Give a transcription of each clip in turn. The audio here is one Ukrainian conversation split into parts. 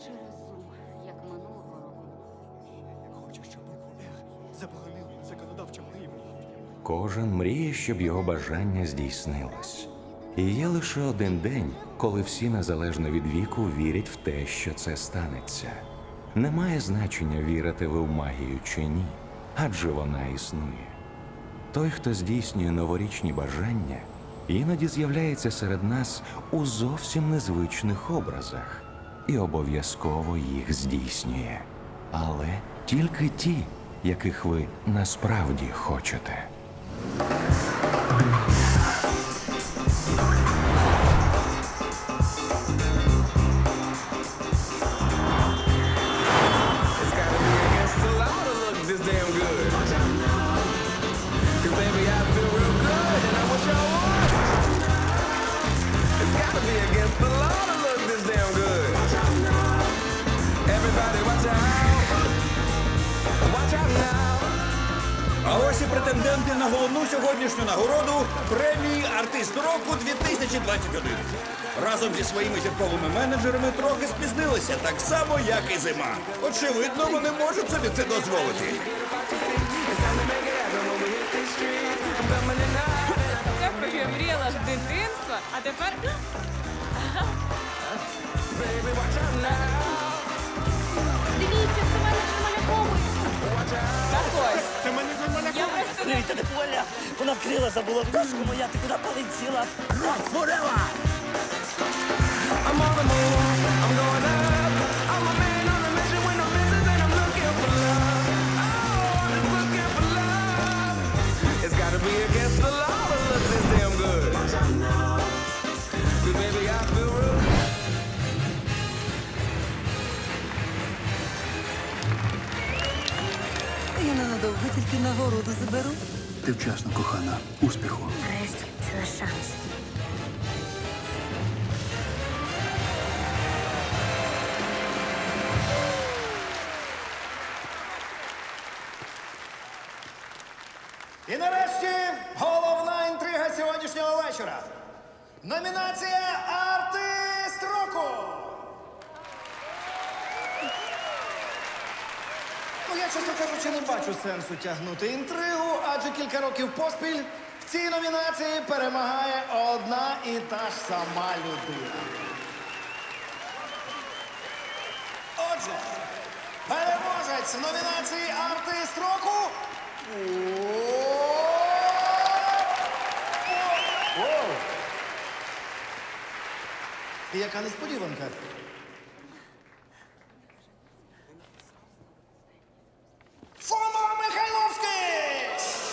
через Zoom, як минулого року. Хочу, щоб ОЕР заборонили законодавчим рівнем. Кожен мріє, щоб його бажання здійснилось. І є лише один день, коли всі незалежно від віку вірять в те, що це станеться. Немає значення, вірите ви в магію чи ні, адже вона існує. Той, хто здійснює новорічні бажання, іноді з'являється серед нас у зовсім незвичних образах і обов'язково їх здійснює. Але тільки ті, яких ви насправді хочете. А ось і претенденти на головну сьогоднішню нагороду премії «Артист року 2021». Разом зі своїми зірковими менеджерами трохи спізнилися, так само, як і зима. Очевидно, вони можуть собі це дозволити. Я про що мріяла з дитинства, а тепер... Дивіться, це менеджер Малякової. Так ось. Це менеджер Малякової. Я просто... Привіт, це Поля. Вона вкрила, забула пташку моя, ти куди полетіла? Форева! Я ненадовго тільки нагороду заберу. Ти вчасно, кохана. Успіху. Нарешті, це наш шанс. І нарешті головна інтрига сьогоднішнього вечора. Номінація «Артист року». Ну, я, чесно кажучи, не бачу сенсу тягнути інтригу, адже кілька років поспіль в цій номінації перемагає одна і та ж сама людина. Отже, переможець номінації «Артист року» І яка несподіванка. Фома Михайловський!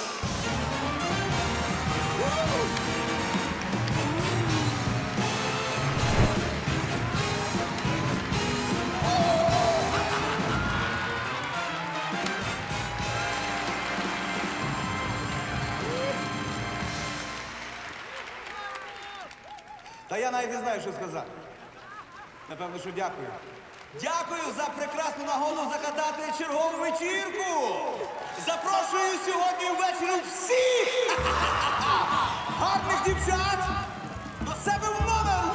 Та я навіть не знаю, що сказати. Напевно, що дякую. Дякую за прекрасну нагоду закатати чергову вечірку! Запрошую сьогодні ввечері всіх гарних дівчат до себе в номер!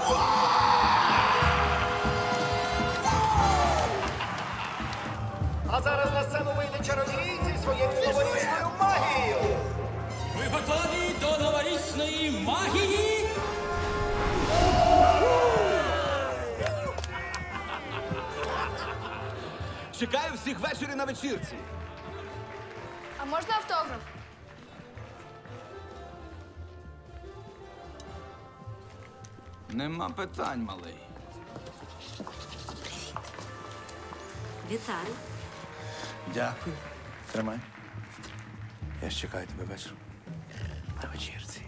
А зараз на сцену вийде чародій зі своєю новорічною магією. Ви готові до новорічної магії? Чекаю всіх ввечері на вечірці. А можна автограф? Нема питань, малий. Вітаю. Дякую. Тримай. Я ж чекаю тебе вечором. На вечірці.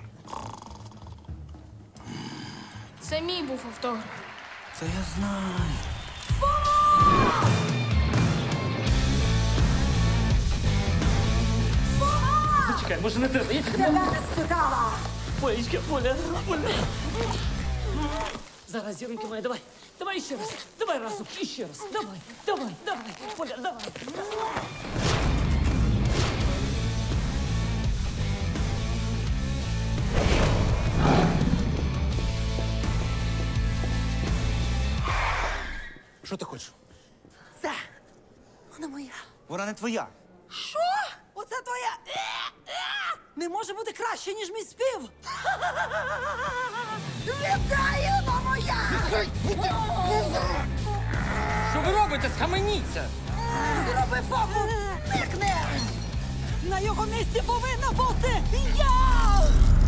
Це мій був автограф. Це я знаю. Зачекай, може не треба? Я Тебе не спитала! Полечка, Поля. Зараз, зіроньки моя, давай. Давай ще раз. Давай разом. І ще раз. Давай. Поля, давай. Що ти хочеш? Це вона моя. Вона не твоя. Що? Оце твоя? Не може бути краще, ніж мій спів. Вітаю, вона моя! Що ви робите? Схаменіться! Зроби фокус! Зникни! На його місці повинна бути я!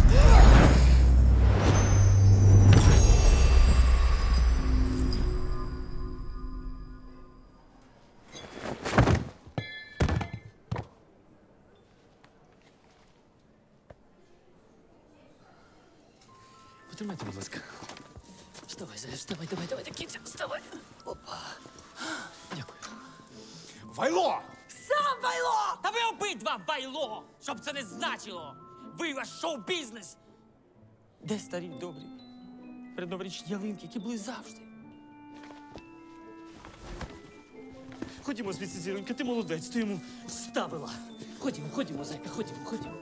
Потримайте, будь ласка. Вставай, Зая, вставай, давай, до кінця, вставай. Опа. Дякую. Вайло! Сам байло! Та ви обидва байло! Щоб це не значило! Ви ваш шоу-бізнес! Де старі добрі передноворічні ялинки, які були завжди? Ходімо звідси, зіронька, ти молодець, ти йому ставила. Ходімо, зайка, ходімо.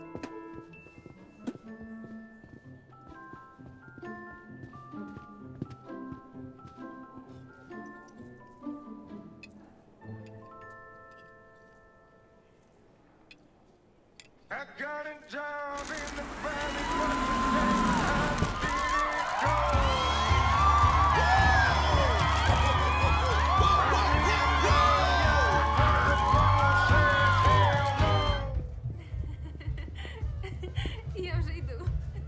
Я вже йду.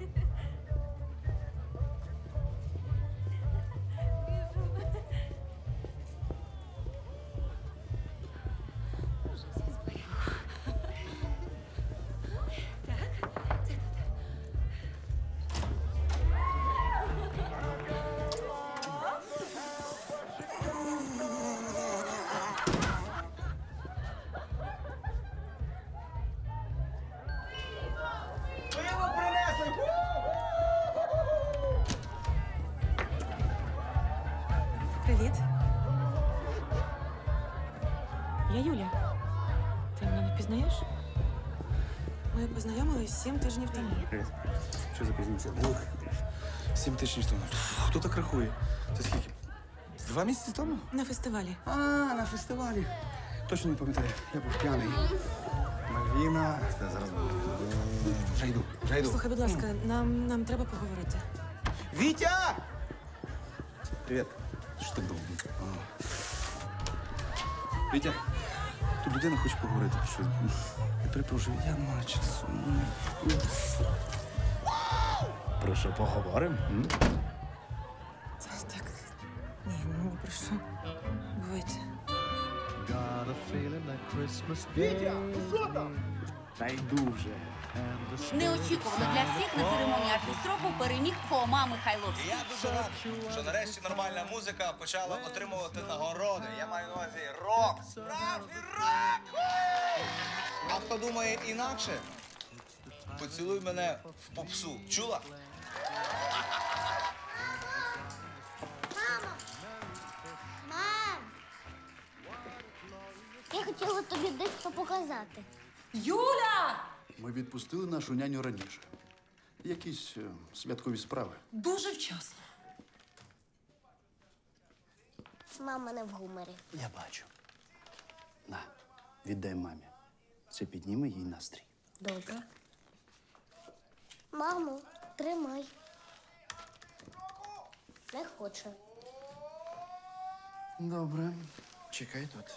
Пиво принесли! Привіт. Я Юля. Ти мене не впізнаєш? Ми познайомились 7 тижнів тому. Що запізнився? 7 тижнів тому. Хто так рахує? Це скільки? 2 місяці тому? На фестивалі. А, на фестивалі. Точно не пам'ятаю. Я був п'яний. Мальвіна. Це зараз буде. Вже йду. Слухай, будь ласка, нам треба поговорити. Вітя! Привіт. Що так довго? Вітя, тут людина хоче поговорити. Що? Я перепрошую, я не маю часу. Про що поговоримо? Так. Ні, ну про що? Бувайте. Вітя, ти що там? Та йду вже. Неочікувано для всіх на церемонії артист року переміг Фома Михайловський. І я дуже радий, що нарешті нормальна музика почала отримувати нагороди. Я маю на увазі рок. Справжній рок! А хто думає інакше, поцілуй мене в попсу. Чула? Мам! Я хотіла тобі дещо показати. Юля! Ми відпустили нашу няню раніше. Якісь святкові справи. Дуже вчасно. Мама не в гуморі. Я бачу. На, віддай мамі. Це підніме їй настрій. Добре. Мамо, тримай. Не хоче. Добре. Чекай тут.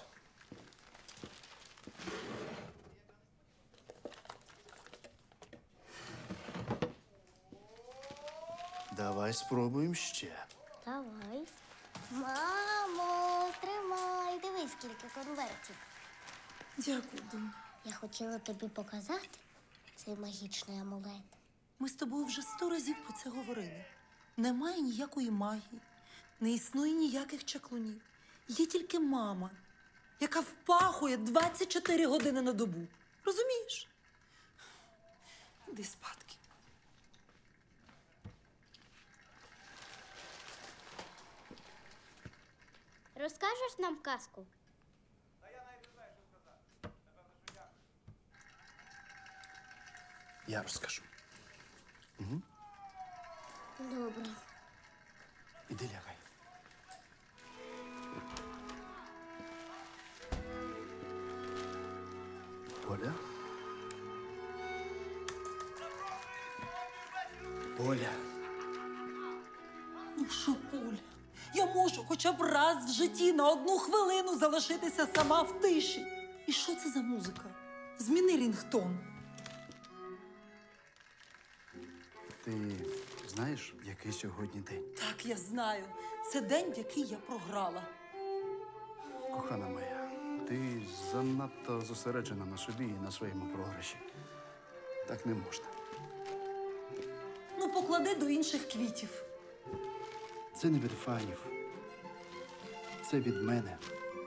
Давай спробуємо ще. Давай. Мамо, тримай. Дивись, скільки конвертів. Дякую, Донь. Я хотіла тобі показати цей магічний амулет. Ми з тобою вже 100 разів про це говорили. Немає ніякої магії, не існує ніяких чаклунів. Є тільки мама, яка впахує 24 години на добу. Розумієш? Іди спадки. Розкажеш нам казку? Я розкажу. Угу. Добре. Іди лягай. Оля? Оля. Ну що, Поля, я можу хоча б раз в житті на 1 хвилину залишитися сама в тиші. І що це за музика? Зміни рінгтон. Ти знаєш, який сьогодні день? Так, я знаю. Це день, в який я програла. Кохана моя, ти занадто зосереджена на собі і на своєму програші. Так не можна. Ну, поклади до інших квітів. Це не від фанів. Це від мене.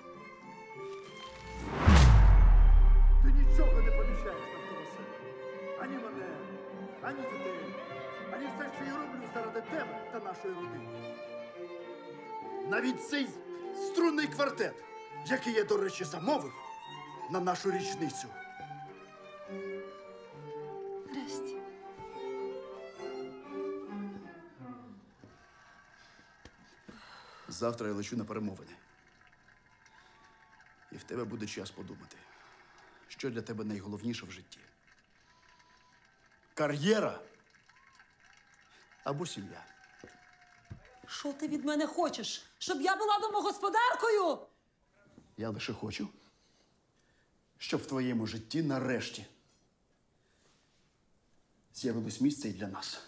Ти нічого не поміщаєш навколо себе. Ані мене, ані дітей, ані все, що я роблю заради тебе та нашої родини. Навіть цей струнний квартет, який я, до речі, замовив на нашу річницю. Здрасте. Завтра я лечу на перемовини. І в тебе буде час подумати, що для тебе найголовніше в житті. Кар'єра або сім'я. Що ти від мене хочеш? Щоб я була домогосподаркою? Я лише хочу, щоб в твоєму житті нарешті з'явилось місце і для нас.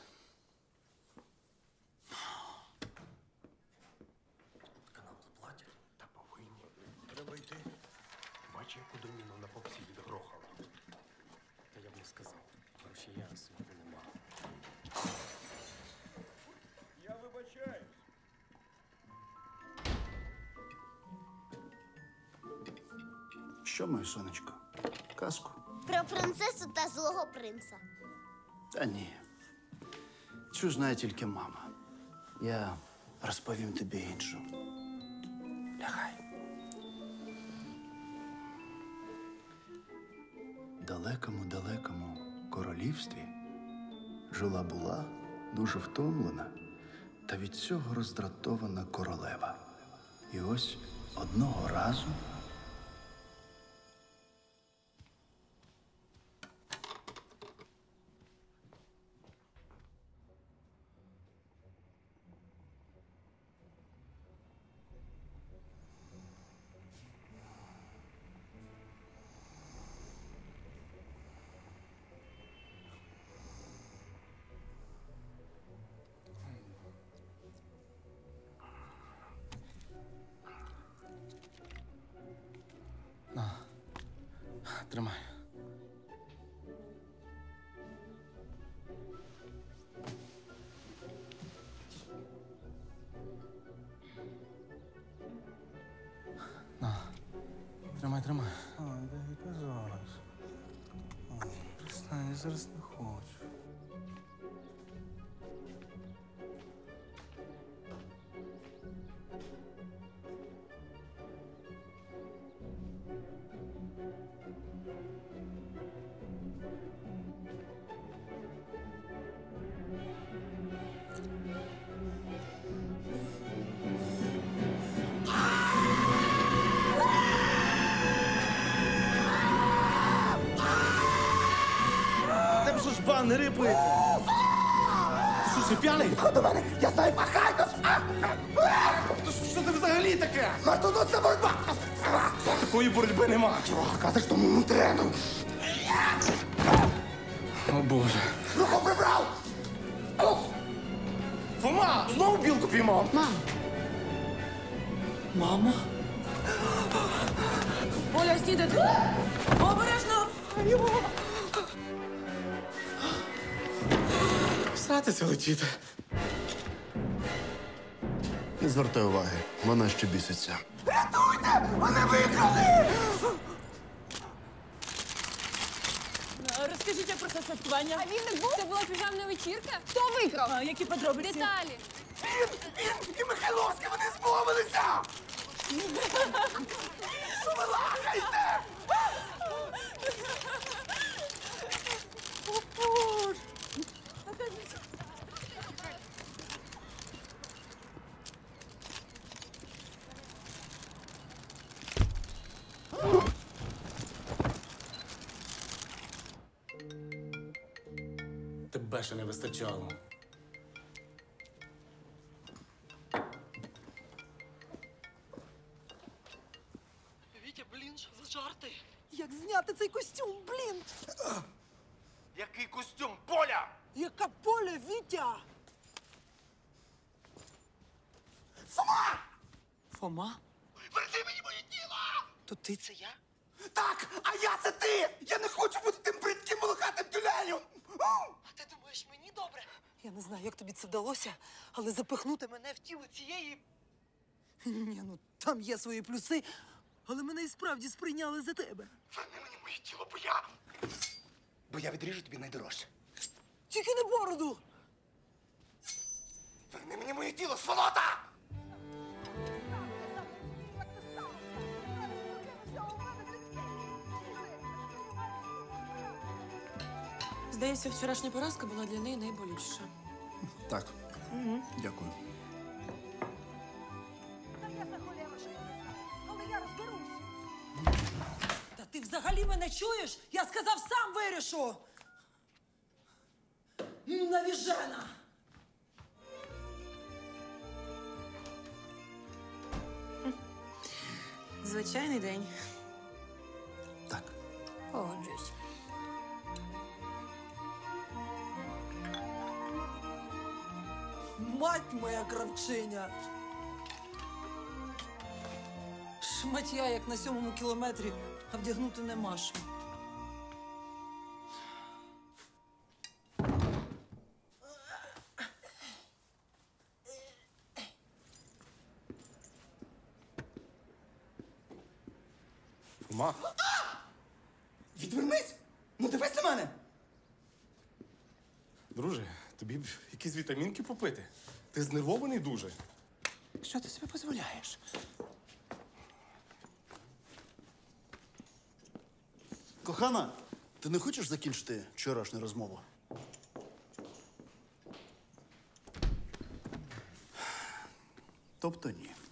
Треба йти. Бач, яку доміну на попсі відгрохала. Та я б не сказав. Гроші я свого нема. Я вибачаюсь. Що, моє сонечко? Казку? Про принцесу та злого принца. Та ні. Цю знає тільки мама. Я розповім тобі іншу. Лягай. Далекому-далекому королівстві жила-була дуже втомлена та від цього роздратована королева. І ось одного разу Тримай. На. Тримай, тримай. Ой, яка зараз. Перестань, я зараз не хочу. Тебе що ж бан не рипається? Ти що, ще п'яний? Ходь до мене, я знаю фахайкос! Що це взагалі таке? Ортодоксна боротьба! Такої боротьби нема. Казиш тому трену! О, Боже. Руку прибрав! Фома, знову білку піймав. Мама? Оля, снідати! Обережно! Сратися летіти. Не звертай уваги, вона ще біситься. Рятуйте! Вони виграли! Розкажіть, як про це святкування. А він не був? Це була піжамна вечірка? Хто виграв? Які подробиці? Деталі. Він і Михайловський, вони змовилися! Що ви лахаєте? Тебе ще не вистачало. Вітя, блін, що за жарти? Як зняти цей костюм, блін? Який костюм? Поля! Яка Поля, Вітя? Фома! Фома? Верни мені моє тіло! То ти це я? Так, а я це ти! Я не хочу бути тим бридким волохатим тюленем! А ти думаєш, мені добре? Я не знаю, як тобі це вдалося, але запихнути мене в тіло цієї... Ні, ну там є свої плюси, але мене і справді сприйняли за тебе. Верни мені моє тіло, бо я відріжу тобі найдорожче. Тільки не бороду! Верни мені моє тіло, сволота! Здається, вчорашня поразка була для неї найболючіша. Так. Дякую. Та ти взагалі мене чуєш? Я сказав, сам вирішу! Навіжена! Звичайний день. Так. Погоджуюсь. Мать моя кравчиня! Шматя, як на 7-му кілометрі, а вдягнути нема що. Фома? Відвернись! Ну дивись на мене! Друже, тобі б якісь вітамінки попити. Ти знервований дуже. Що ти собі дозволяєш? Кохана, ти не хочеш закінчити вчорашню розмову? Тобто ні.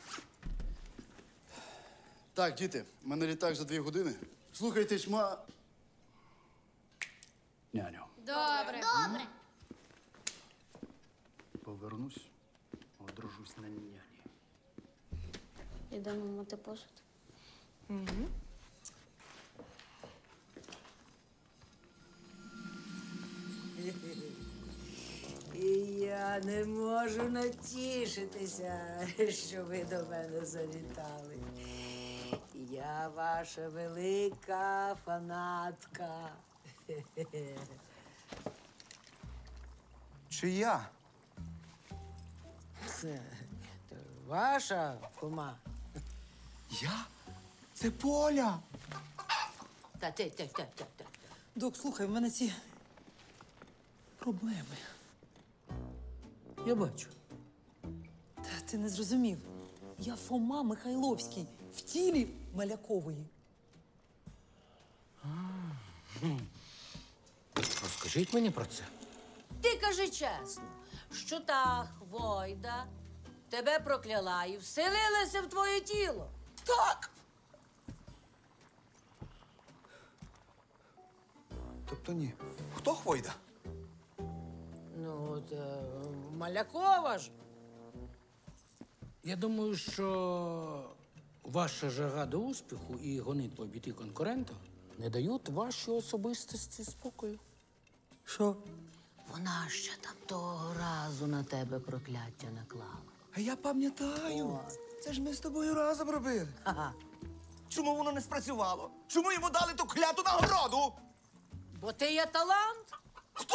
Так, діти, в мене літак за 2 години. Слухайте, чма... Няню. Добре. Добре. Повернусь, одружусь на няні. Ідемо мити посуд. І я не можу натішитися, що ви до мене завітали. Я ваша велика фанатка. Чия? Це ваша кума. Я? Це Поля! Та. Док, слухай, в мене ці проблеми. Я бачу. Та ти не зрозумів. Я Фома Михайловський в тілі Малякової. Розкажіть мені про це. Ти кажи чесно, що та хвойда тебе прокляла і вселилася в твоє тіло. Так! Тобто ні. Хто Хвойда? Ну, от Малякова ж. Я думаю, що ваша жага до успіху і гонитва обійти конкурента не дають вашій особистості спокою. Що? Вона ще там того разу на тебе прокляття наклала. А я пам'ятаю. Це ж ми з тобою разом робили. Ага. Чому воно не спрацювало? Чому йому дали ту кляту нагороду? Бо ти є талант? Хто?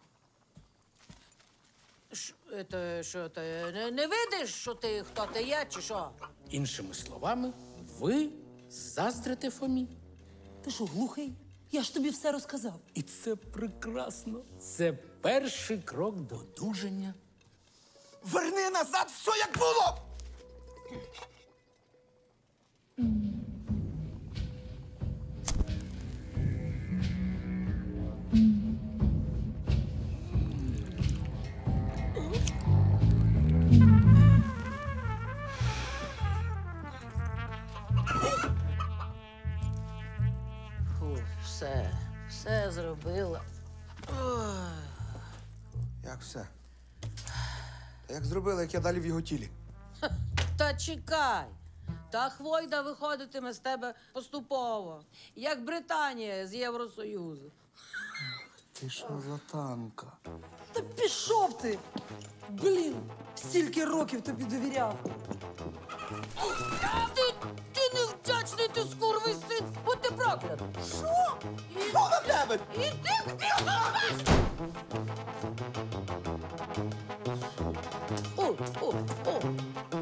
Що ти не видиш, що ти хто ти є, чи що? Іншими словами, ви заздрите Фомі. Ти що, глухий? Я ж тобі все розказав. І це прекрасно. Це перший крок до одужання. Верни назад все, як було! Фу, все зробила. Ой. Як все? Та як зробили, як я далі в його тілі? Та чекай. Та Хвойда виходитиме з тебе поступово, як Британія з Євросоюзу. Ти шарлатанка. Та пішов ти! Блін, стільки років тобі довіряв. Ти невдячний, ти скурвий син, будь ти проклятий. Що? Що на тебе? Іди, О.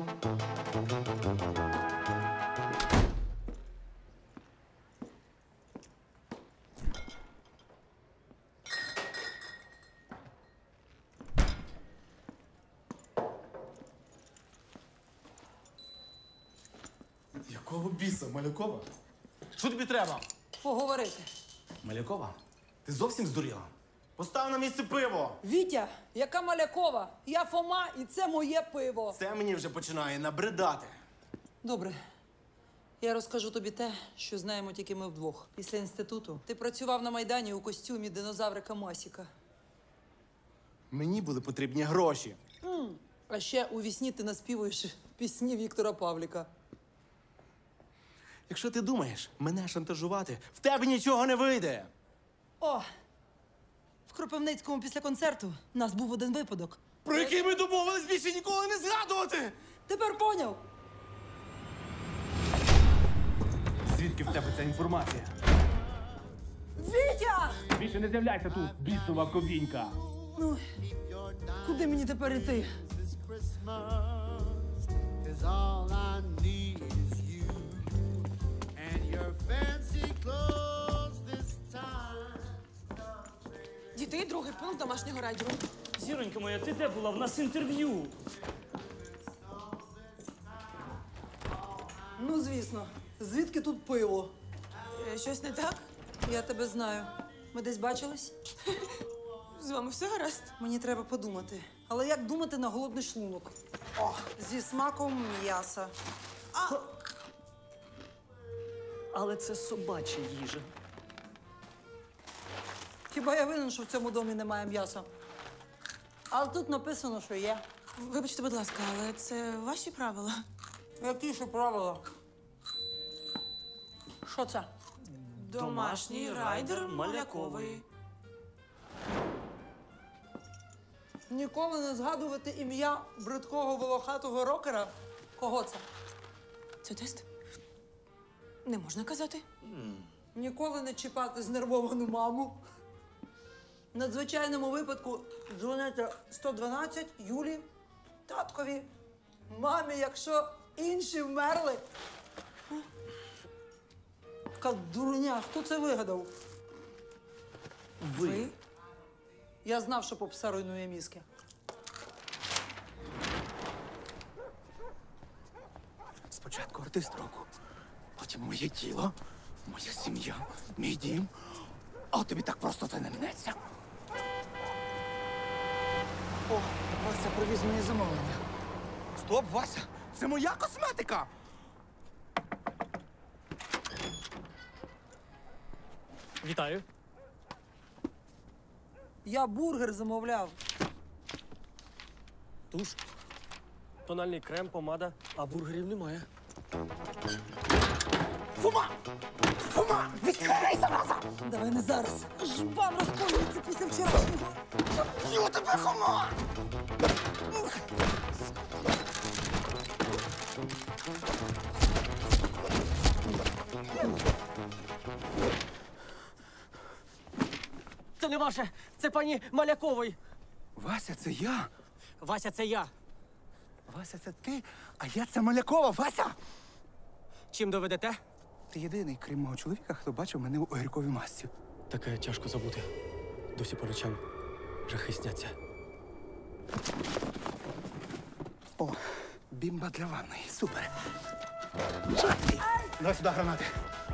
Якого біса, Малякова? Що тобі треба? Поговорити. Малякова, ти зовсім здуріла? Постав на місце пиво! Вітя, яка Малякова? Я Фома, і це моє пиво. Це мені вже починає набридати. Добре. Я розкажу тобі те, що знаємо тільки ми вдвох. Після інституту ти працював на Майдані у костюмі динозаврика Масіка. Мені були потрібні гроші. А ще у вісні ти наспівуєш пісні Віктора Павліка. Якщо ти думаєш мене шантажувати, в тебе нічого не вийде. О! В Кропивницькому після концерту у нас був один випадок. Про який ми домовились більше ніколи не згадувати! Тепер поняв? Звідки в тебе ця інформація? Вітя! Більше не з'являйся тут, бісова ковінька. Ну, куди мені тепер іти? Діти, другий пункт домашнього радіо. Зіронька моя, ти де була? В нас інтерв'ю. Ну, звісно. Звідки тут пиво? Щось не так? Я тебе знаю. Ми десь бачились? З вами все гаразд? Мені треба подумати. Але як думати на голодний шлунок? О, зі смаком м'яса. Але це собача їжа. Хіба я винен, що в цьому домі немає м'яса? Але тут написано, що є. Вибачте, будь ласка, але це ваші правила. Які ще правила? Що це? Домашній райдер Малякової. Ніколи не згадувати ім'я бридкого волохатого рокера? Кого це? Це тест? Не можна казати. Ніколи не чіпати знервовану маму. В надзвичайному випадку дзвонити 112 Юлі, таткові, мамі, якщо інші вмерли. Така дурня, хто це вигадав? Ви? Я знав, що попса руйнує мізки. Спочатку артист року, потім моє тіло, моя сім'я, мій дім. А тобі так просто це не минеться. О, Вася привіз мені замовлення. Стоп, Вася! Це моя косметика! Вітаю. Я бургер замовляв. Туш. Тональний крем, помада, а бургерів немає. Фома! Фома! Відкривай зараза! Давай не зараз. Жбан розколюється після вчорашнього. Йо тебе, Хома! Це не ваше, це пані Малякової. Вася, це я. Вася, це я. Вася, це ти, а я це Малякова, Вася! Чим доведете? Ти єдиний, крім мого чоловіка, хто бачив мене у огірковій масці. Таке тяжко забути. Досі по ночам жахи сняться. О, бімба для ванної. Супер. Давай сюди гранати.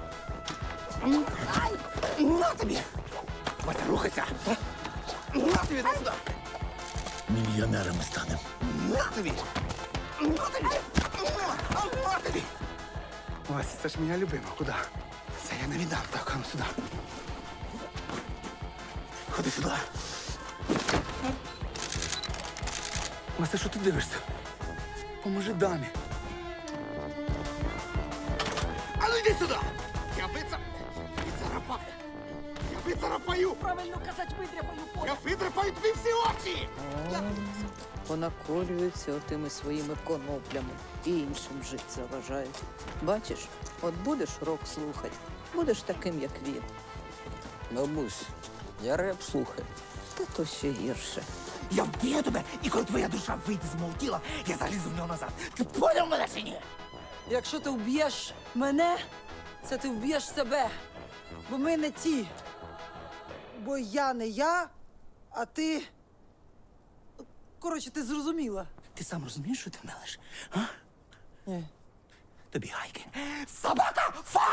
На тобі! Вася, рухайся! На тобі, дай сюди! Мільйонерами станемо. На тобі! На тобі! На тобі! Вася, це ж моя любима. Куди? Це я не віддам. Так, а ну сюди. Ходи сюди. Вася, що ти дивишся? Поможи дамі. А ну йди сюди! Я вицарапаю! Я вицарапаю! Правильно казати, видряпаю Я видрапаю тобі всі очі! Понаколюються отими своїми коноплями і іншим жити заважають. Бачиш, от будеш рок слухати, будеш таким, як він. Бабусь, я реп слухаю. Та то ще гірше. Я вб'ю тебе, і коли твоя душа вийде з мого тіла, я залізу в нього назад. Ти поняв мене чи ні? Якщо ти вб'єш мене, це ти вб'єш себе. Бо ми не ті. Бо я не я, а ти. Коротше, ти зрозуміла. Ти сам розумієш, що ти мелиш? А? Ні. Тобі гайки. Собака! Фа!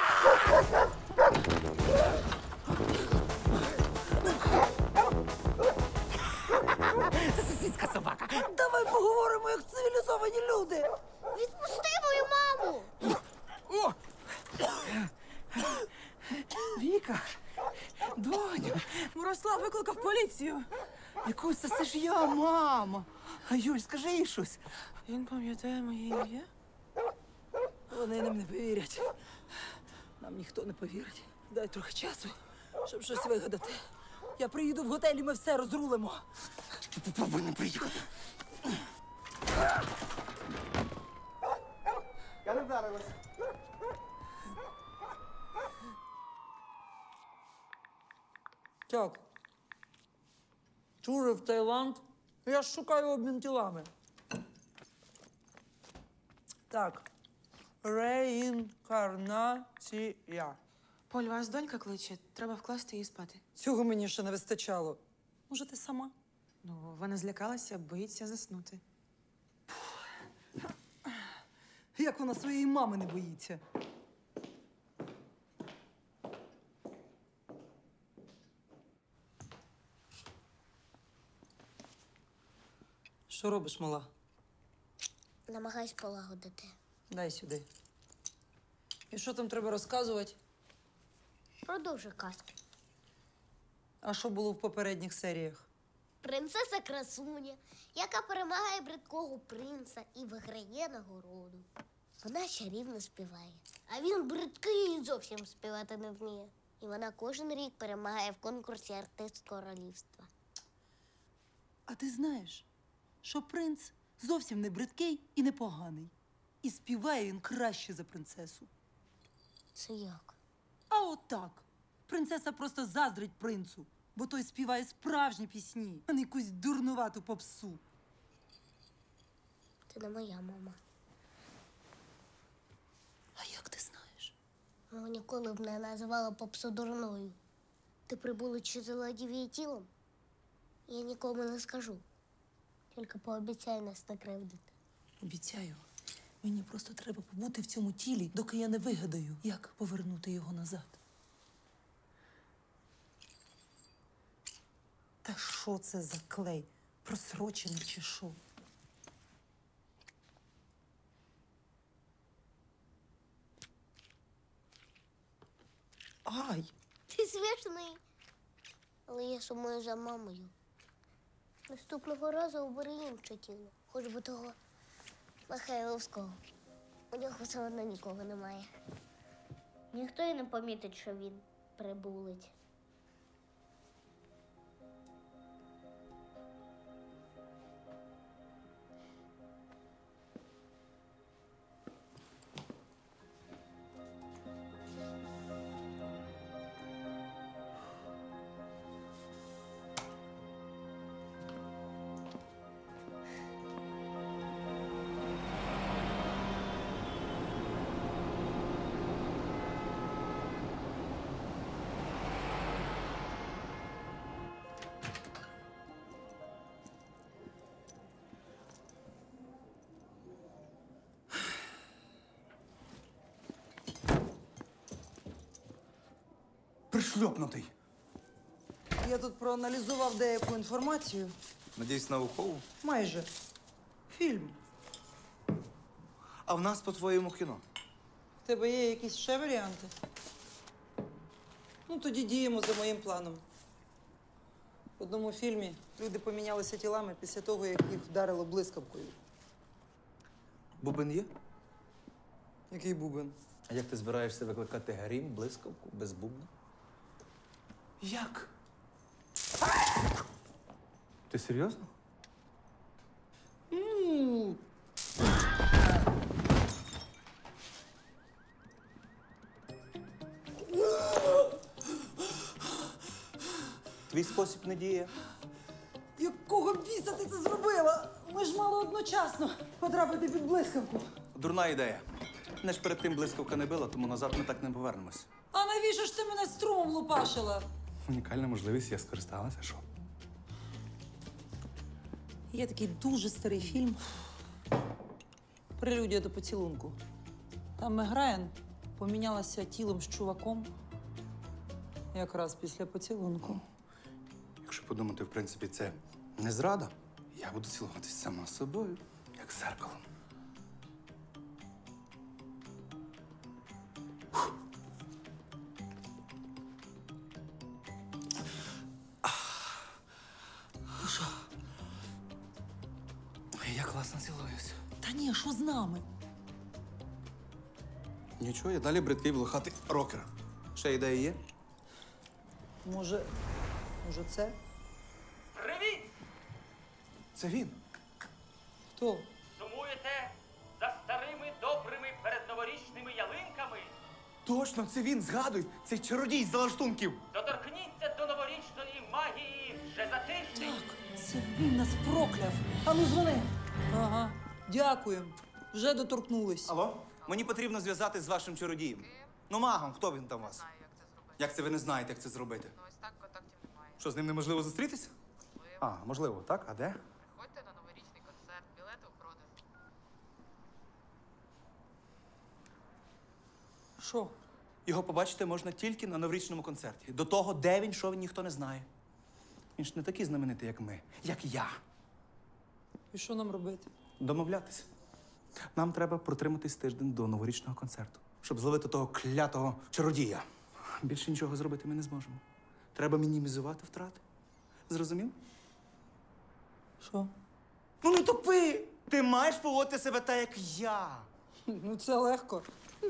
Це сусідська собака. Давай поговоримо, як цивілізовані люди. Відпусти мою маму! О! Віка, доню. Мирослав викликав поліцію. Вікуся, це ж я, мама. А Юль, скажи їй щось. Він пам'ятає моє ім'я? Вони нам не повірять. Нам ніхто не повірить. Дай трохи часу, щоб щось вигадати. Я приїду в готель і ми все розрулимо. Ти повинен приїхати. Я не вдарилась. Так. Тури в Таїланд. Я ж шукаю обмін тілами. Так. Реінкарнація. Поль, вас донька кличе. Треба вкласти її спати. Цього мені ще не вистачало. Може, ти сама? Ну, вона злякалася, боїться заснути. Як вона своєї мами не боїться? Що робиш, мала? Намагаюсь полагодити. Дай сюди. І що там треба розказувати? Продовжуй казку. А що було в попередніх серіях? Принцеса красуня, яка перемагає бридкого принца і виграє нагороду. Вона чарівно співає. А він бридкий і зовсім співати не вміє. І вона кожен рік перемагає в конкурсі артист королівства. А ти знаєш, що принц зовсім не бридкий і не поганий. І співає він краще за принцесу. Це як? А от так. Принцеса просто заздрить принцу, бо той співає справжні пісні, а не якусь дурнувату попсу. Ти не моя мама. А як ти знаєш? Мама ніколи б не називала попсу дурною. Ти прибуличі завладів її тілом? Я нікому не скажу. Тільки пообіцяй нас не кривдити. Обіцяю, мені просто треба побути в цьому тілі, доки я не вигадаю, як повернути його назад. Та що це за клей? Просрочений чи що? Ай! Ти смішний. Але я сумую за мамою. Наступного разу обери інше тіло. Хоч би того Михайловського. У нього все одно нікого немає. Ніхто й не помітить, що він прибулить. Пришльопнутий. Я тут проаналізував деяку інформацію. Надіюсь, наукову. Майже. Фільм. А в нас, по-твоєму, кіно. В тебе є якісь ще варіанти? Ну, тоді діємо за моїм планом. В одному фільмі люди помінялися тілами після того, як їх вдарило блискавкою. Бубен є? Який бубен? А як ти збираєшся викликати грім, блискавку, без бубна? Як? Ти серйозно? Твій спосіб не діє. Якого біса ти це зробила? Ми ж мали одночасно потрапити під блискавку. Дурна ідея. Мене ж перед тим блискавка не била, тому назад ми так не повернемось. А навіщо ж ти мене струмом лупашила? Унікальна можливість, я скористалася, що? Є такий дуже старий фільм «Прелюдія до поцілунку». Там Мег Райан помінялася тілом з чуваком якраз після поцілунку. Якщо подумати, в принципі, це не зрада. Я буду цілуватися сама з собою, як з зеркалом. Що? Я класно цілуюся. Та ні, що з нами? Нічого, я далі бридкий волохатий рокер. Ще ідеї є? Може це? Привіт! Це він. Хто? Сумуєте за старими добрими передноворічними ялинками? Точно, це він, згадуй! Цей чародій з залаштунків! Доторкніться до новорічної магії вже за тиждень. Це він нас прокляв. Ану, дзвони. Ага, дякуємо. Вже доторкнулись. Алло? Мені потрібно зв'язатись з вашим чародієм. Ну, магом, хто він там у вас? Як це ви не знаєте, як це зробити? Що, з ним неможливо зустрітися? А, можливо, так? А де? Приходьте на новорічний концерт, білети у продажу. Що? Його побачити можна тільки на новорічному концерті. До того, де він, що він, ніхто не знає. Він ж не такий знаменитий, як ми. Як я. І що нам робити? Домовлятися. Нам треба протриматись тиждень до новорічного концерту, щоб зловити того клятого чародія. Більше нічого зробити ми не зможемо. Треба мінімізувати втрати. Зрозумів? Що? Ну не тупи! Ти маєш поводити себе так, як я. Ну це легко.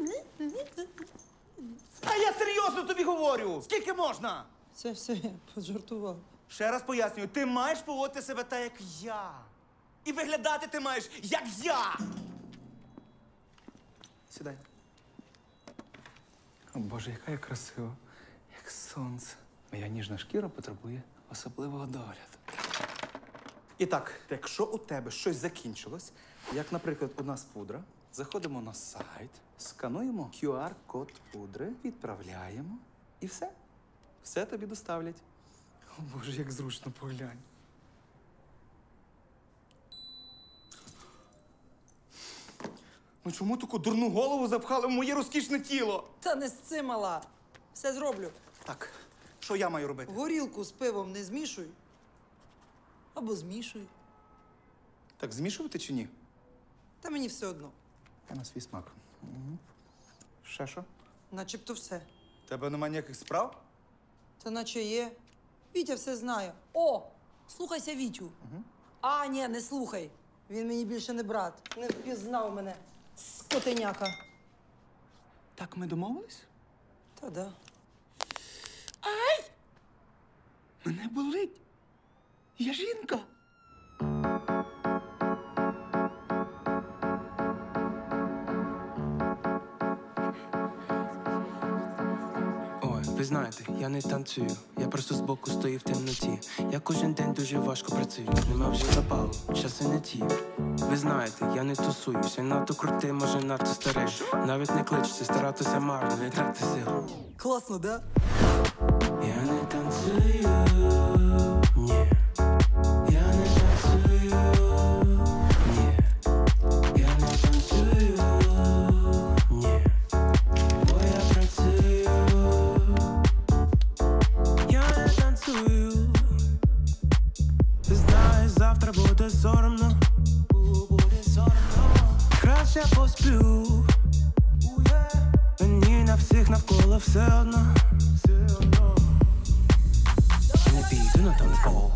А я серйозно тобі говорю! Скільки можна? Це все я пожартував. Ще раз пояснюю, ти маєш поводити себе так, як я. І виглядати ти маєш, як я! Сідай. О, Боже, яка я красива. Як сонце. Моя ніжна шкіра потребує особливого догляду. І так, якщо у тебе щось закінчилось, як, наприклад, у нас пудра, заходимо на сайт, скануємо QR-код пудри, відправляємо і все. Все тобі доставлять. О, Боже, як зручно, поглянь. Ну чому таку дурну голову запхали в моє розкішне тіло? Та не з цим, мала. Все зроблю. Так, що я маю робити? Горілку з пивом не змішуй. Або змішуй. Так змішувати чи ні? Та мені все одно. Я на свій смак. Угу. Ще що? Начебто все. Тебе немає ніяких справ? Та наче є. Вітя все знає. О! Слухайся Вітю. Угу. А, ні, не слухай. Він мені більше не брат. Не впізнав мене. Скотиняка. Так ми домовились? Та да. Ай! Мене болить. Я жінка. Ой, ви знаєте, я не танцюю, я просто збоку стою в темноті. Я кожен день дуже важко працюю, нема вже запалу, часи не ті. Ви знаєте, я не тусуюсь, я надто крутий, може надто старий. Навіть не кличте, старатися марно, не тратьте сил. Класно, да? Я не танцюю, ні. Я не танцюю, ні. Я не танцюю, ні. Бо я працюю. Я не танцюю. Ти знаєш, завтра буде соромно. Краще посплю. Мені на всіх навколо все одно. Не піду на танцпол.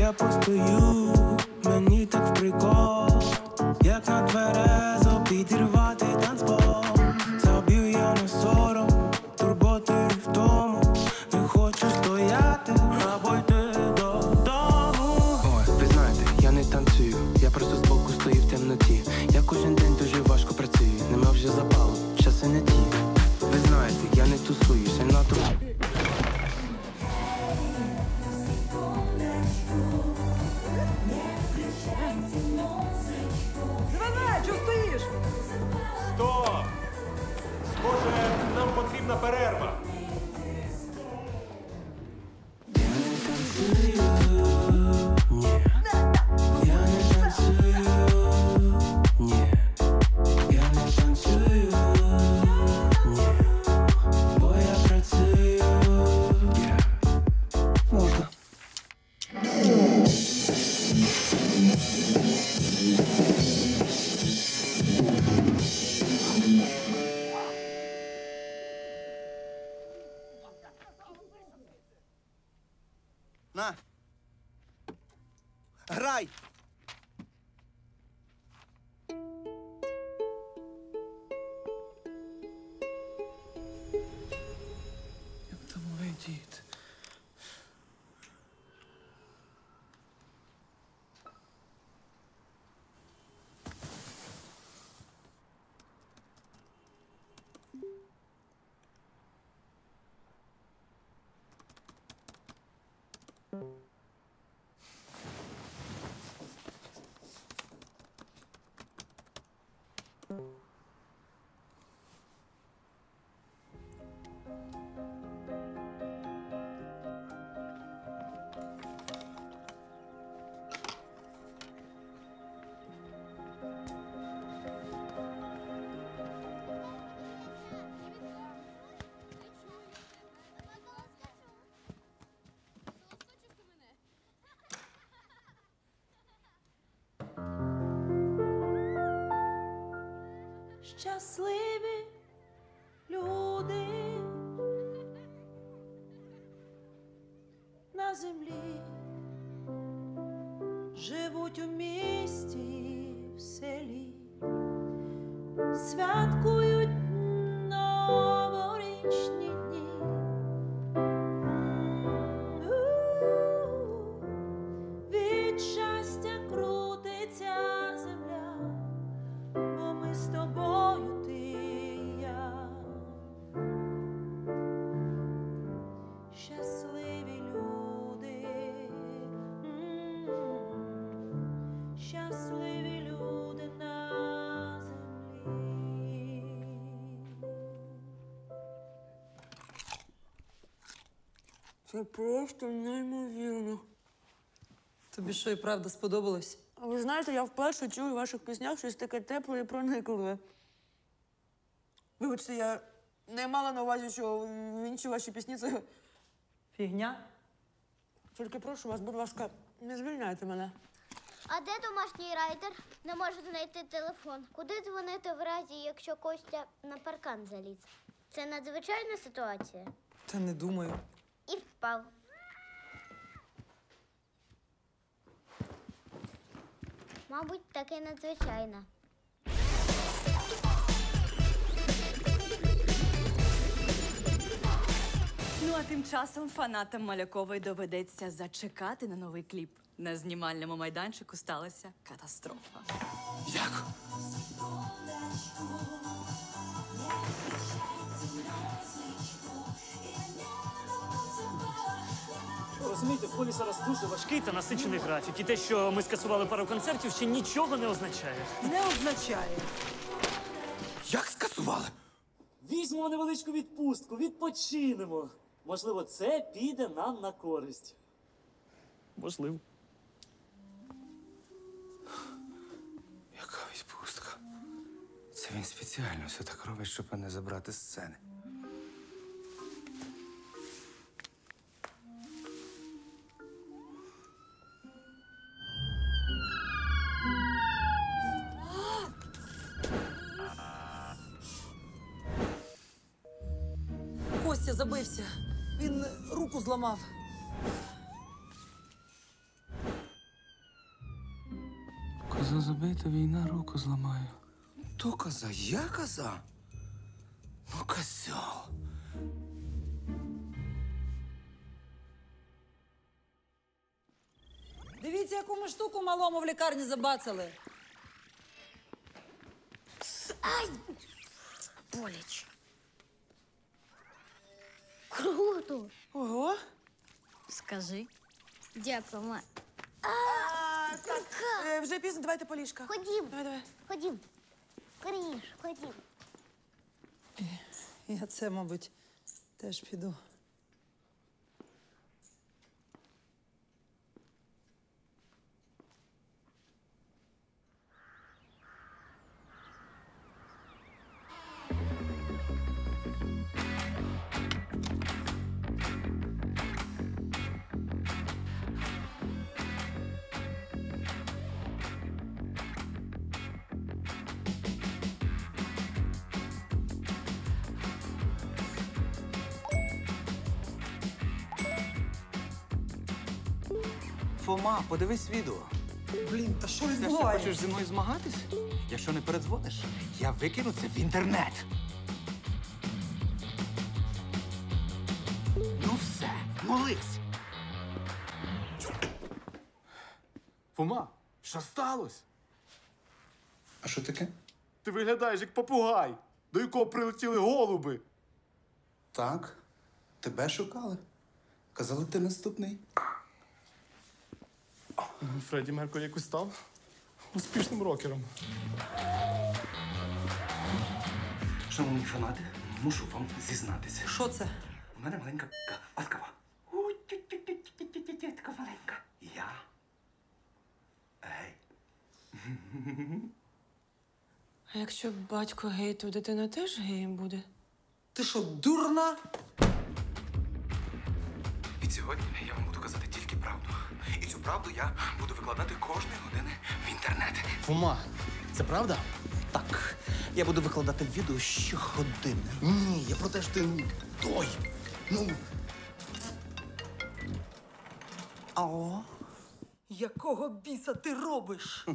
я постою, мені так в прикол, як на тверезо підірвати танцпол. Заб'ю я на сором, турботи в тому, не хочу стояти, або йти додому. Ой, ви знаєте, я не танцюю, я просто збоку стою в темноті. Я кожен день дуже важко працюю, нема вже запалу, часи не ті. Ви знаєте, я не тусуюся на тру. Звене, чого стоїш? Стоп! Схоже, нам потрібна перерва. На. Грай. Як там мій дід? Щасливі люди на землі живуть у місті, в селі, святкують новорічні дні. Від щастя крутиться земля, бо ми з тобою, ти і я. Щасливі люди, щасливі люди на землі. Це просто неймовірно. Тобі що, і правда сподобалось? А ви знаєте, я вперше чую у ваших піснях щось таке тепле і проникливе. Вибачте, я не мала на увазі, що інші ваші пісні – це фігня. Тільки прошу вас, будь ласка, не звільняйте мене. А де домашній райдер? Не можу знайти телефон. Куди дзвонити в разі, якщо Костя на паркан заліз? Це надзвичайна ситуація. Та не думаю. І впав. Мабуть, таки надзвичайна. Ну а тим часом фанатам Малякової доведеться зачекати на новий кліп. На знімальному майданчику сталася катастрофа. Як? Розумієте, в полі зараз дуже важкий та насичений графік. І те, що ми скасували пару концертів, ще нічого не означає. Не означає. Як скасували? Візьмемо невеличку відпустку, відпочинемо. Можливо, це піде нам на користь. Можливо. Яка відпустка? Це він спеціально все так робить, щоб мене забрати з сцени. Костя забився. Він руку зламав. Коза забита, війна руку зламаю. То коза, я коза? Ну, козьол. Дивіться, яку ми штуку малому в лікарні забацали. Ай! Боляче. Круто. Ого. Скажи. Дякую, ма. Вже пізно, давайте по ліжках. Ходім. Давай. Ходім. Скоріш, ходім. Я це, мабуть, теж піду. Фома, подивись відео. Блін, та що Ти ще відбувається? хочеш зі мною змагатись? Якщо не передзвониш, я викину це в інтернет. Ну все, молись. Фома, що сталося? А що таке? Ти виглядаєш як попугай, до якого прилетіли голуби. Так, тебе шукали. Казали, ти наступний. Фредді Меркурі якось став успішним рокером. Шановні фанати, мушу вам зізнатися. Що це? У мене маленька ласкава. Така маленька. Я. Гей. А якщо батько гей, то дитина теж геєм буде? Ти що, дурна? Від сьогодні я вам буду казати тільки правду. І цю правду я буду викладати кожної години в інтернет. Фома, це правда? Так. Я буду викладати відео щогодини. Ні, я про те, що ти той. Ну. Алло? Якого біса ти робиш?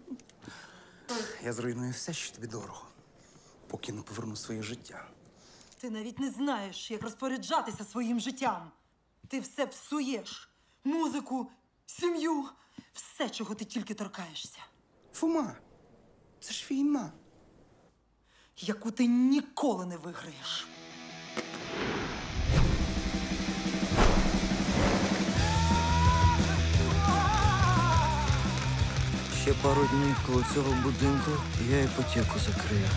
Я зруйную все, що тобі дорого, поки не поверну своє життя. Ти навіть не знаєш, як розпоряджатися своїм життям. Ти все псуєш. Музику, сім'ю, все, чого ти тільки торкаєшся. Фома, це ж війна. Яку ти ніколи не виграєш. Ще пару днів коло цього будинку я іпотеку закрию.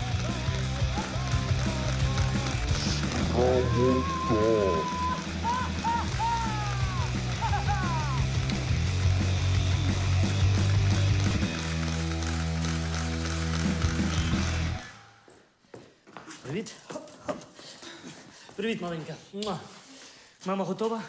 Привіт. Привіт, маленька. Мама готова?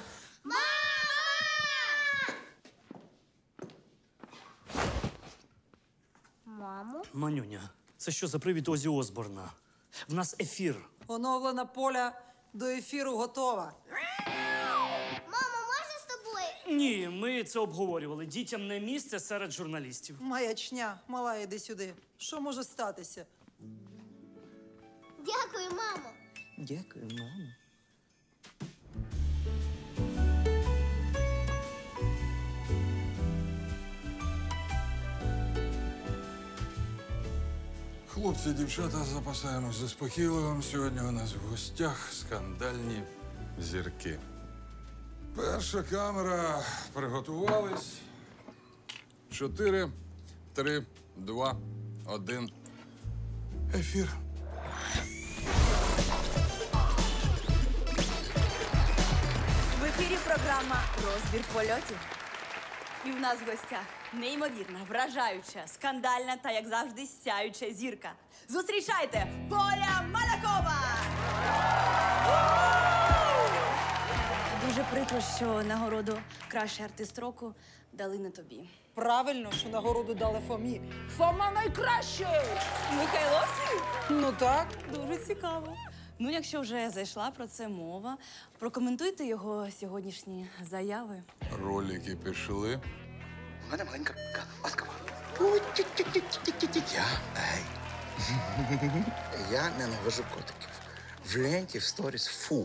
Мамо? Манюня, це що за привід Озі Осборна? В нас ефір. Оновлена Поля до ефіру готова. Мамо, можна з тобою? Ні, ми це обговорювали. Дітям не місце серед журналістів. Маячня, мала, іди сюди. Що може статися? Дякую, мамо. Дякую, мамо. Хлопці, дівчата, запасаємось заспокійливим. Сьогодні у нас в гостях скандальні зірки. Перша камера. Приготувались. 4, 3, 2, 1. Ефір. В ефірі програма «Розбір польотів». І в нас в гостях неймовірна, вражаюча, скандальна та, як завжди, сяюча зірка. Зустрічайте, Поля Малякова! Дуже прикро, що нагороду «Кращий артист року» дали не тобі. Правильно, що нагороду дали Фомі. Фома найкращий! Михайловський? Ну так. Дуже цікаво. Ну, якщо вже зайшла про це мова, прокоментуйте його сьогоднішні заяви. Ролики пішли. У мене маленька ласкава. Я ненавижу котиків. В ленті, в сторіс, фу.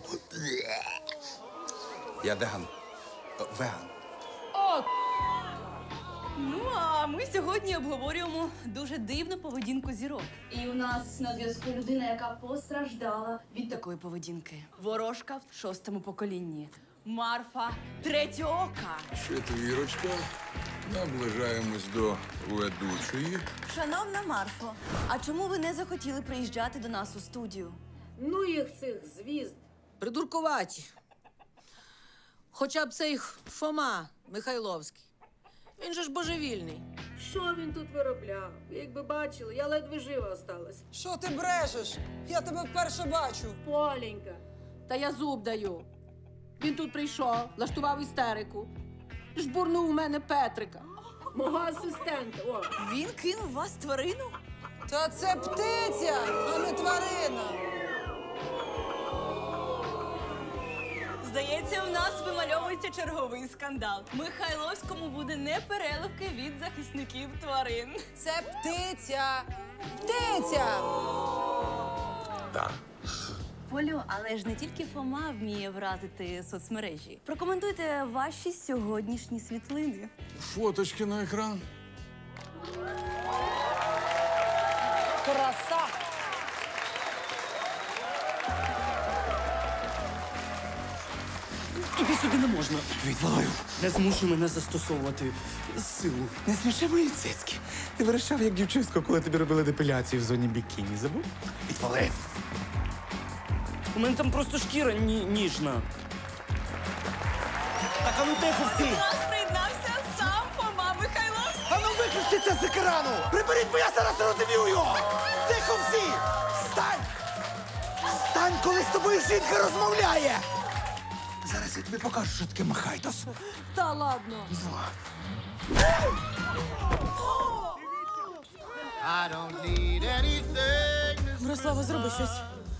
Я веган. Веган. О! Ну, а ми сьогодні обговорюємо дуже дивну поведінку зірок. І у нас на зв'язку людина, яка постраждала від такої поведінки. Ворожка в 6-му поколінні. Марфа Третьоока. Ще твірочка. Наближаємось до ведучої. Шановна Марфо, а чому ви не захотіли приїжджати до нас у студію? Ну їх цих звізд. Придуркуваті. Хоча б цей Фома Михайловський. Він же ж божевільний. Що він тут виробляв? Ви якби бачили, я ледве жива осталась. Що ти брешеш? Я тебе вперше бачу. Поленька, та я зуб даю. Він тут прийшов, влаштував істерику. Жбурнув у мене Петрика, мого асистента. О. Він кинув вас тварину? Та це птиця, а не тварина. Здається, у нас вимальовується черговий скандал. Михайловському буде непереливки від захисників тварин. Це птиця. Птиця! Так. Полю, але ж не тільки Фома вміє вразити соцмережі. Прокоментуйте ваші сьогоднішні світлини. Фоточки на екран. Краса! Тобі сюди не можна. Відвалив. Не змушуй мене застосовувати силу. Не сміши мої цицьки. Ти вирішав, як дівчисько, коли тобі робили депіляцію в зоні бікіні. Забув? Відвали. У мене там просто шкіра ніжна. Так, а ну тихо всі! До нас приєднався сам Фома Михайловський. А ну виключи це з екрану! Приберіть, бо я зараз розумію його! Тихо всі! Стань! Стань, коли з тобою жінка розмовляє! Зараз я тобі покажу, що таке махайтос. Та ладно. Мирослава, зроби щось.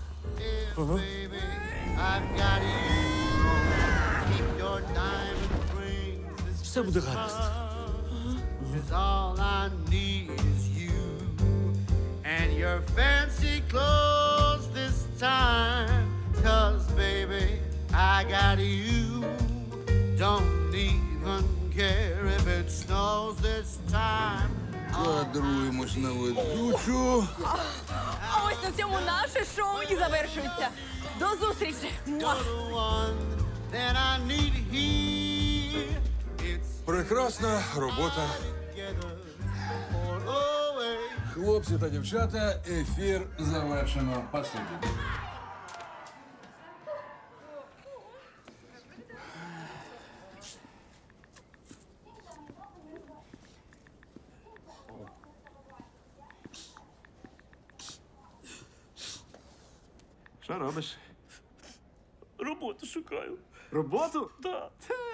Все буде гаразд. All I need is you and your fancy clothes this time. 'Cause baby, I got you. Don't even care if it snows this time. Кадруємось на ведучу. А ось на цьому наше шоу і завершується. До зустрічі! Муа! Then I need here. Прекрасна робота. Хлопці та дівчата, ефір завершено. Спасибі. Що робиш? Роботу шукаю. Роботу? Так.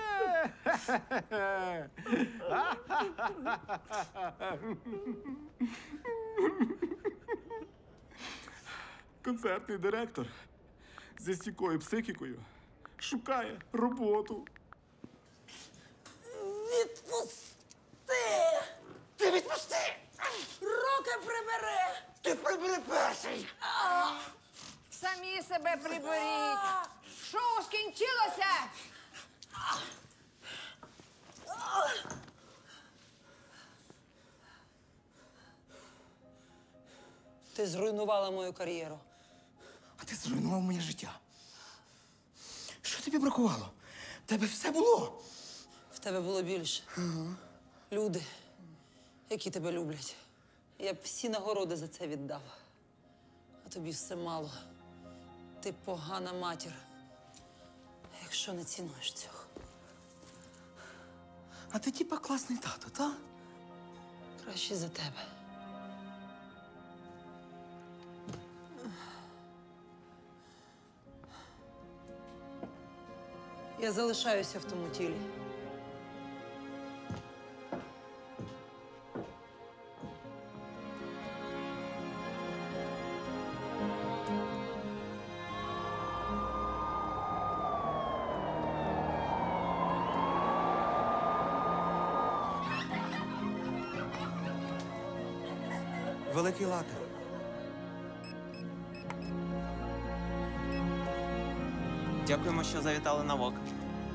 Концертний директор зі стійкою психікою шукає роботу. Відпусти! Ти відпусти! Руки прибери! Ти прибери перший! Самі себе приберіть! Шоу скінчилося! Ти зруйнувала мою кар'єру. А ти зруйнував моє життя. Що тобі бракувало? В тебе все було. В тебе було більше. Люди, які тебе люблять. Я б всі нагороди за це віддав. А тобі все мало. Ти погана матір, якщо не цінуєш цього. А ти типа класний тато, та? Краще за тебе. Я залишаюся в тому тілі. Великий лате. Дякуємо, що завітали на вок.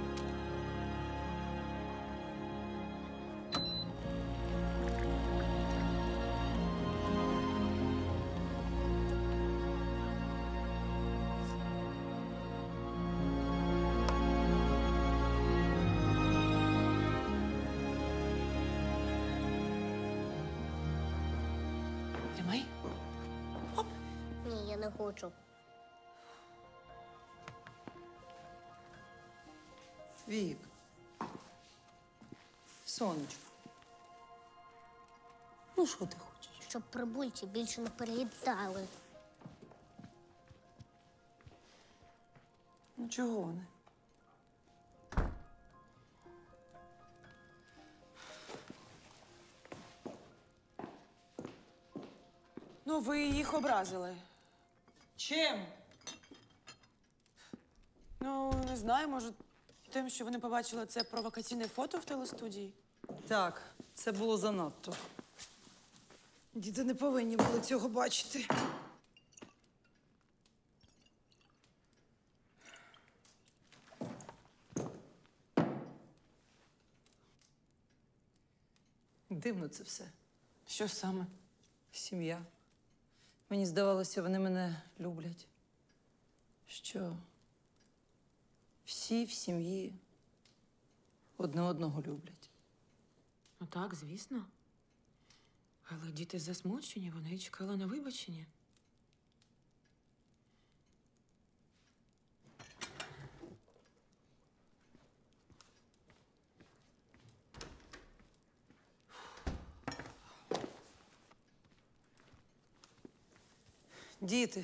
Тримай. Ні, я не хочу. Вік. Сонечко. Ну, що ти хочеш? Щоб прибульці більше не переїдали. Ну, чого вони? Ну, ви їх образили. Чим? Ну, не знаю, може, тим, що вони побачили це провокаційне фото в телестудії. Так, це було занадто. Діти не повинні були цього бачити. Дивно це все. Що саме? Сім'я. Мені здавалося, вони мене люблять. Що всі в сім'ї одне одного люблять. Ну так, звісно. Але діти засмучені, вони чекали на вибачення. Діти,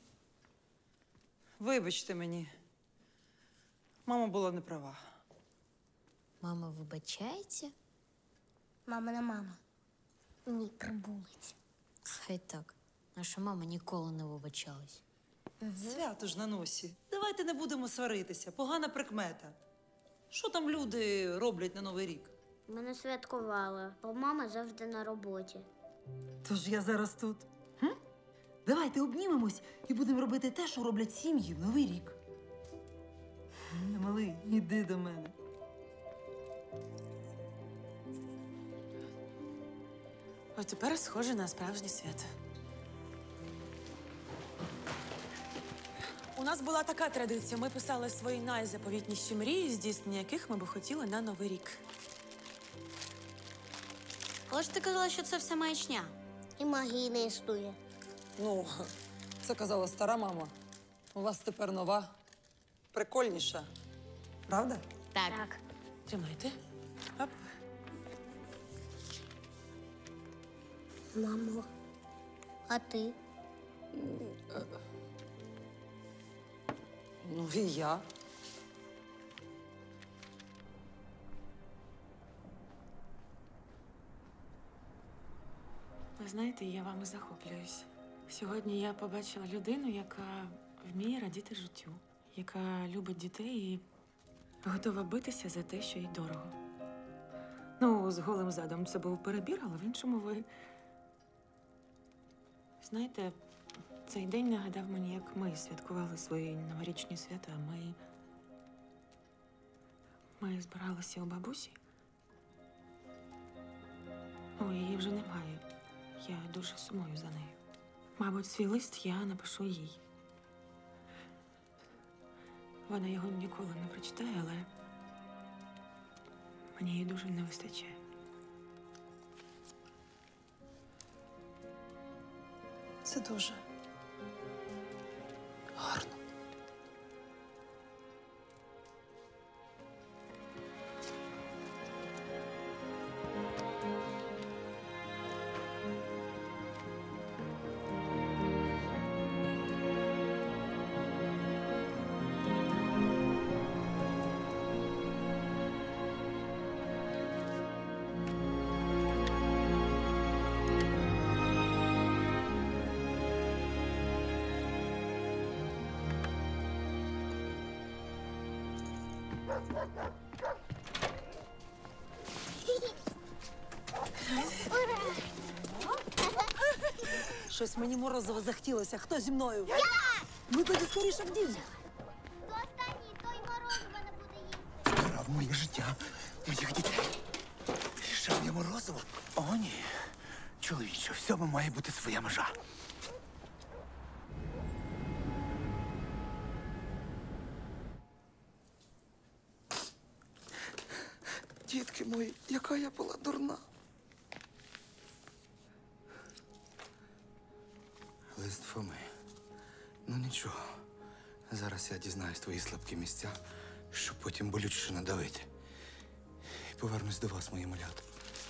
вибачте мені. Мама була не права. Мама вибачається? Мамина мама. Ні, прибулець. Хай так. Наша мама ніколи не вибачалась. Свято ж на носі. Давайте не будемо сваритися. Погана прикмета. Що там люди роблять на Новий рік? Ми не святкували, бо мама завжди на роботі. Тож я зараз тут. Давайте обнімемось і будемо робити те, що роблять сім'ї в Новий рік. Малий, іди до мене. От тепер схоже на справжнє свято. У нас була така традиція. Ми писали свої найзаповітніші мрії, здійснення яких ми би хотіли на Новий рік. Але ж ти казала, що це все маячня. І магії не існує. Ну, це казала стара мама. У вас тепер нова, прикольніша. Правда? Так. Тримайте. Оп. Мамо, а ти? Ну і я. Ви знаєте, я вами захоплююсь. Сьогодні я побачила людину, яка вміє радіти життю, яка любить дітей і готова битися за те, що їй дорого. Ну, з голим задом це був перебір, але в іншому ви... Знаєте, цей день нагадав мені, як ми святкували свої новорічні свята. Ми збиралися у бабусі. О, її вже немає. Я дуже сумую за нею. Мабуть, свій лист я напишу їй. Вона його ніколи не прочитає, але мені її дуже не вистачає. Це дуже гарно. Щось мені морозиво захотілося. Хто зі мною? Я! Ну тоді скоріше в дім. Хто останній, той морозиво не буде їсти. Вкрав моє життя, моїх дітей. Ще моє морозиво? О, ні. Чоловіче, всьому має бути своя межа. Дітки мої, яка я була дурна. Лист Фоми. Ну нічого. Зараз я дізнаюсь твої слабкі місця, щоб потім болючіше надавити. І повернусь до вас, мої малята.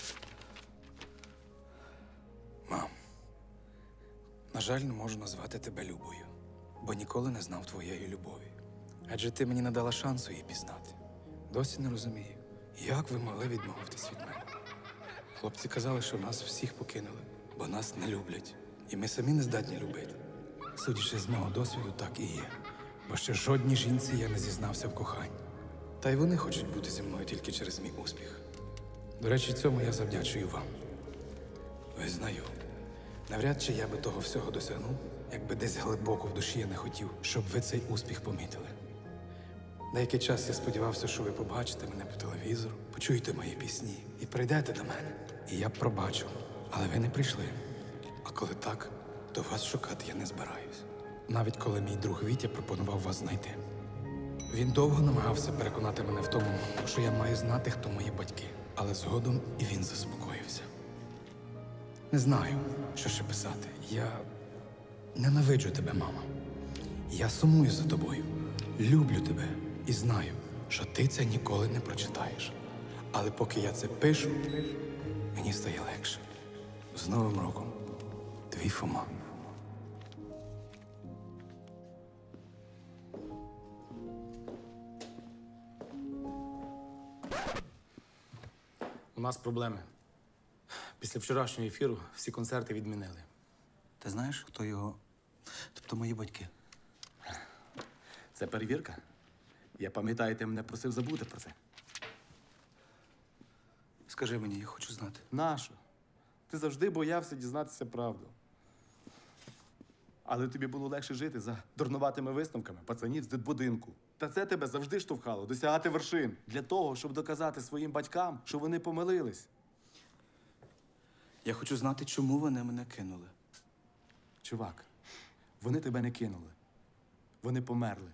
Мам, на жаль, не можу назвати тебе Любою, бо ніколи не знав твоєї любові. Адже ти мені не дала шансу її пізнати. Досі не розумію, як ви могли відмовитись від мене. Хлопці казали, що нас всіх покинули, бо нас не люблять. І ми самі не здатні любити. Судячи з мого досвіду, так і є. Бо ще жодній жінці я не зізнався в коханні. Та й вони хочуть бути зі мною тільки через мій успіх. До речі, цьому я завдячую вам. Визнаю, навряд чи я би того всього досягнув, якби десь глибоко в душі я не хотів, щоб ви цей успіх помітили. Деякий час я сподівався, що ви побачите мене по телевізору, почуєте мої пісні і прийдете до мене. І я б пробачив, але ви не прийшли. А коли так, то вас шукати я не збираюсь. Навіть коли мій друг Вітя пропонував вас знайти. Він довго намагався переконати мене в тому, що я маю знати, хто мої батьки. Але згодом і він заспокоївся. Не знаю, що ще писати. Я ненавиджу тебе, мама. Я сумую за тобою. Люблю тебе і знаю, що ти це ніколи не прочитаєш. Але поки я це пишу, мені стає легше. З Новим роком. Твій Фома. У нас проблеми. Після вчорашнього ефіру всі концерти відмінили. Ти знаєш, хто його... Тобто мої батьки? Це перевірка? Я пам'ятаю, ти мене просив забути про це. Скажи мені, я хочу знати. Нащо? Ти завжди боявся дізнатися правду. Але тобі було легше жити за дурнуватими висновками пацанів з дитбудинку. Та це тебе завжди штовхало досягати вершин. Для того, щоб доказати своїм батькам, що вони помилились. Я хочу знати, чому вони мене кинули. Чувак, вони тебе не кинули. Вони померли.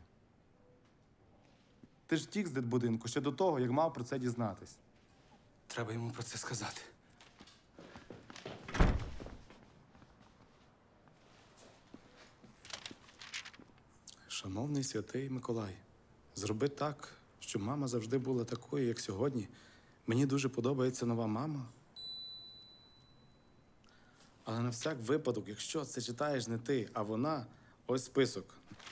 Ти ж втік з дитбудинку ще до того, як мав про це дізнатись. Треба йому про це сказати. Шановний святий Миколай, зроби так, щоб мама завжди була такою, як сьогодні. Мені дуже подобається нова мама. Але на всяк випадок, якщо це читаєш не ти, а вона, ось список.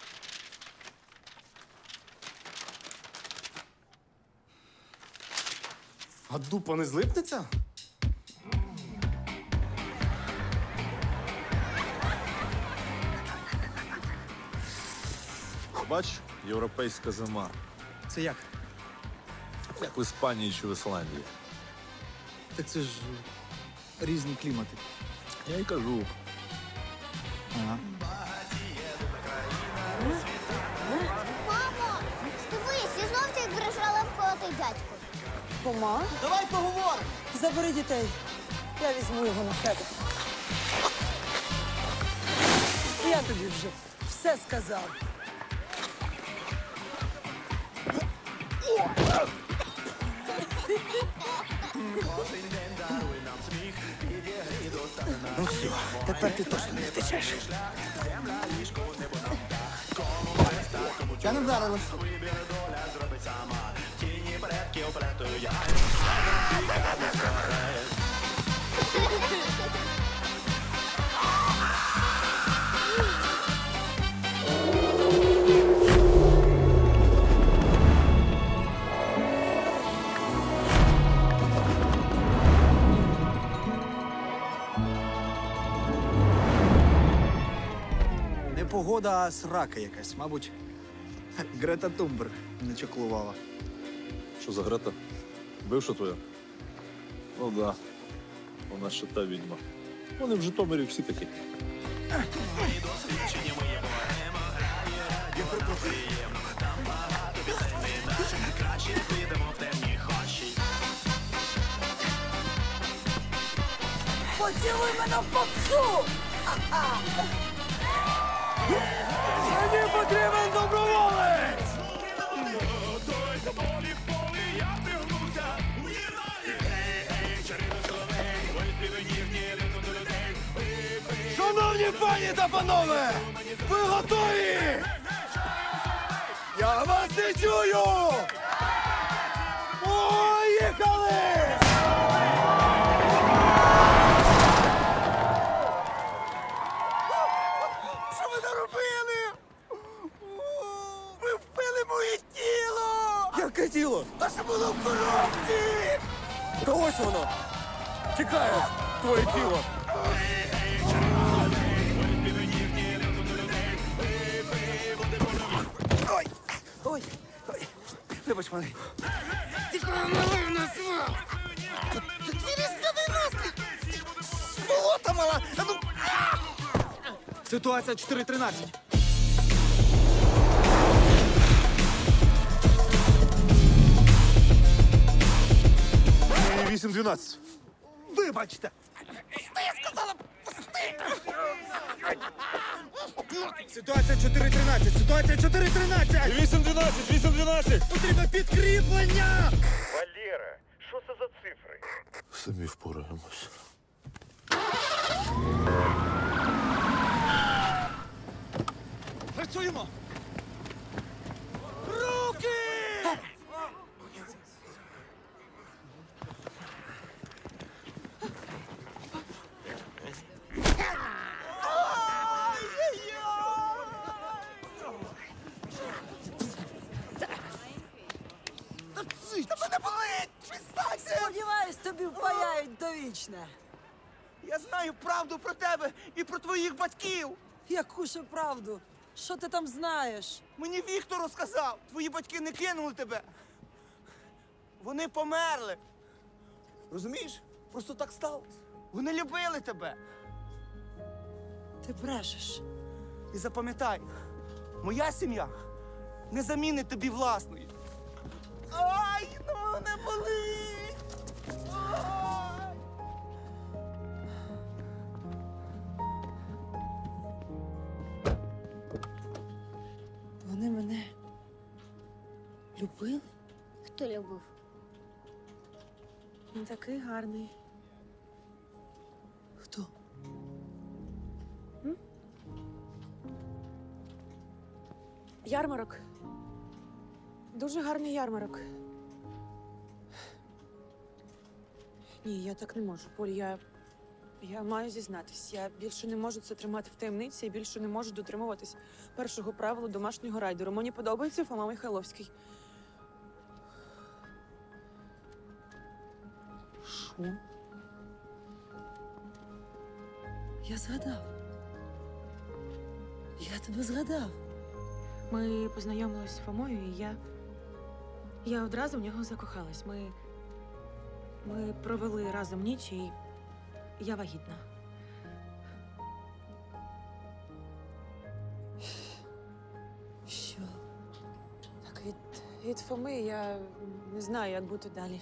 А дупа не злипнеться? Бач, європейська зима. Це як? Як в Іспанії чи в Ісландії. Так це ж різні клімати. Я й кажу. Ага. Мамо, дивись, я знов цей брижалем той дядько. Фома? Давай поговоримо. Забери дітей. Я візьму його на себе. Я тобі вже все сказав. Ну все, тепер ти точно не втечеш. Я не вдарилась. Не погода, а срака якась, мабуть. Грета Тумберг не чаклувала. Що за Грета? Бивша твоя? Ну да. Вона ще та відьма. Вони в Житомирі всі такі. Я перепрошую. Там багато пісень не наших. Краще підемо в темні хащі. Поцілуй мене в попсу! Мені потрібен доброволець! Шановні пані та панове! Ви готові? Я вас не чую! Поїхали! Що ви наробили? Ви вбили моє тіло! Яке тіло? Та що було в коробці! Та ось воно! Чекає твоє тіло! Ой! Ой! Ой! Вибач мене! Тікай, малий, на сват! Через 90! Сволота мала! А ну! Ситуація 4-13. І 8-12. Вибачте! Я сказала, пусти! Ситуація 4-13! Ситуація 4-13! 8-12! 8-12! Потрібно підкріплення! Валера, що це за цифри? Самі впораємось. Працюємо! Руки! Та мене болить! Признайся! Сподіваюсь, тобі впаяють довічне. Я знаю правду про тебе і про твоїх батьків! Яку ще правду? Що ти там знаєш? Мені Віктор розказав! Твої батьки не кинули тебе! Вони померли! Розумієш? Просто так сталося. Вони любили тебе! Ти брешеш. І запам'ятай, моя сім'я не замінить тобі власної. Ай, ну не болить! Ай! Вони мене любили? Хто любив? Він такий гарний. Хто? Ярмарок. Дуже гарний ярмарок. Ні, я так не можу. Поль, я маю зізнатись. Я більше не можу це тримати в таємниці і більше не можу дотримуватись першого правила домашнього райдеру. Мені подобається Фома Михайловський. Що? Я згадав. Я тебе згадав. Ми познайомились з Фомою, і я одразу в нього закохалась. Ми провели разом ніч, і я вагітна. Що? Так, від Фоми я не знаю, як бути далі.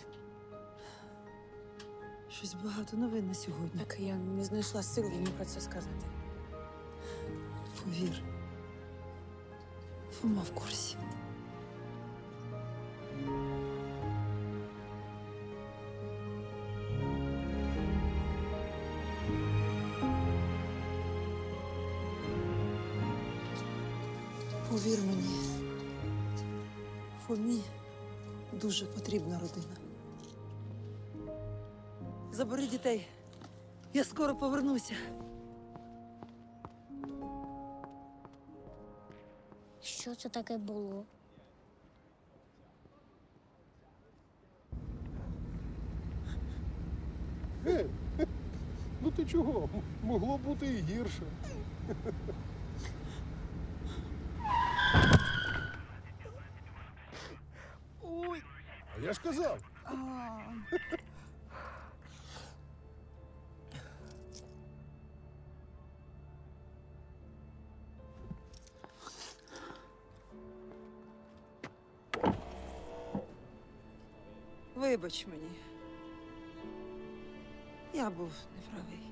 Щось багато новин на сьогодні. Так, я не знайшла сил йому про це сказати. Повір. Фома в курсі. Повір мені, Фомі дуже потрібна родина. Забери дітей. Я скоро повернуся. Що це таке було? Ну ти чого? Могло бути і гірше. Ой. А я ж казав. Вибач мені. Я був неправий.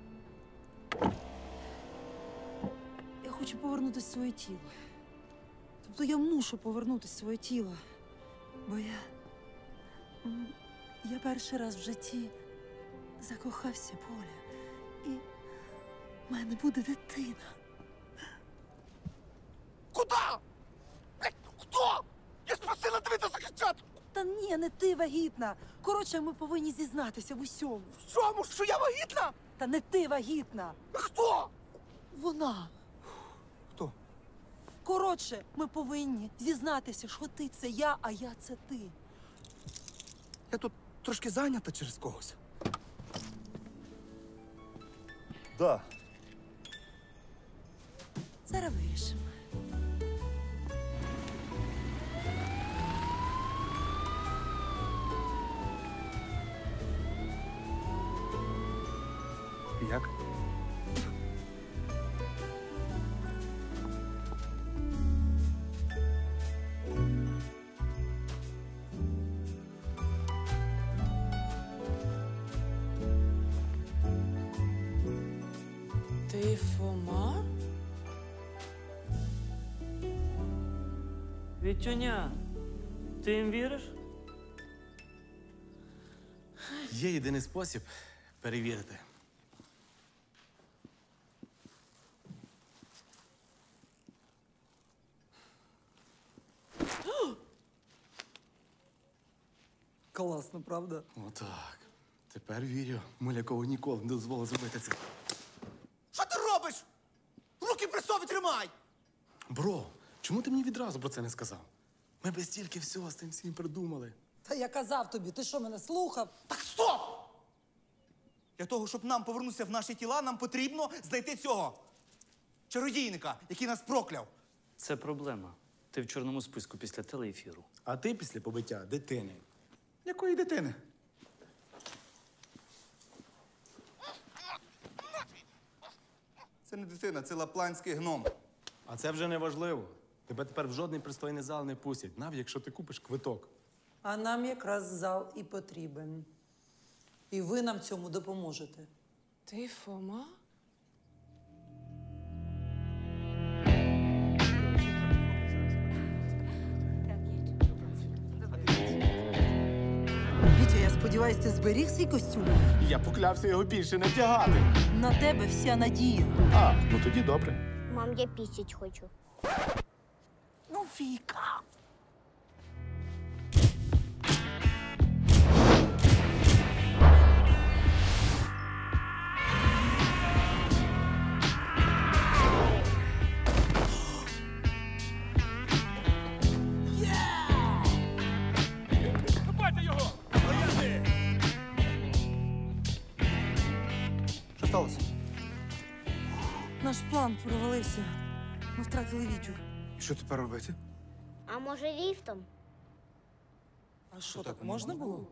Я хочу повернутися в своє тіло. Тобто я мушу повернутися в своє тіло. Бо я перший раз в житті закохався, Поля. І в мене буде дитина. Куда? Блядь, хто? Я ж просила тебе не захищати! Та ні, не ти вагітна. Коротше, ми повинні зізнатися в усьому. В чому? Що я вагітна? Та не ти вагітна. Хто? Вона. Хто? Коротше, ми повинні зізнатися, що ти це я, а я це ти. Я тут трошки зайнята через когось. Да. Зараз вирішимо. Як? Ти Фома? Вітюня, ти їм віриш? Є єдиний спосіб перевірити. Класно, правда? Отак. Тепер вірю. Молякову ніколи не дозволить зробити це. Що ти робиш? Руки при собі тримай! Бро, чому ти мені відразу про це не сказав? Ми би стільки всього з цим всім придумали. Та я казав тобі, ти що, мене слухав? Так стоп! Для того, щоб нам повернутися в наші тіла, нам потрібно знайти цього чародійника, який нас прокляв. Це проблема. Ти в чорному списку після телеефіру. А ти після побиття дитини. Якої дитини? Це не дитина, це лапландський гном. А це вже не важливо. Тебе тепер в жодний пристойний зал не пустять, навіть якщо ти купиш квиток. А нам якраз зал і потрібен. І ви нам цьому допоможете. Ти Фома? Вітя, я сподіваюся, ти зберіг свій костюм? Я поклявся його більше не вдягати. На тебе вся надія. А, ну тоді добре. Мам, я пісять хочу. Ну, Віка. Хапайте його! Стояти! Що сталося? Наш план провалився. Ми втратили Вітю. Що тепер робити? А може ліфтом? А що, так можна було?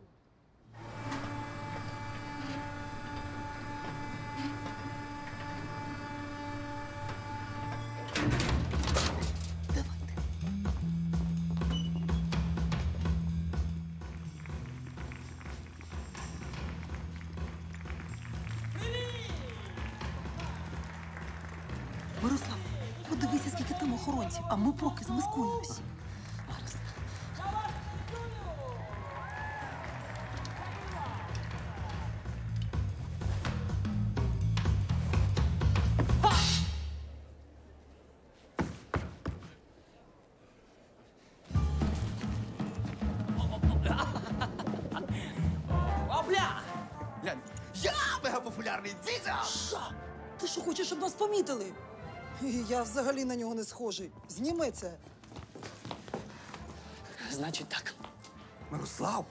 Мирослав, подивися, скільки там охоронців, а ми поки замаскуємося. Опля! Глянь, я мегапопулярний дідя! Що? Ти що, хочеш, щоб нас помітили? Я взагалі на нього не схожий. Зніми це. Значить так. Мирослав!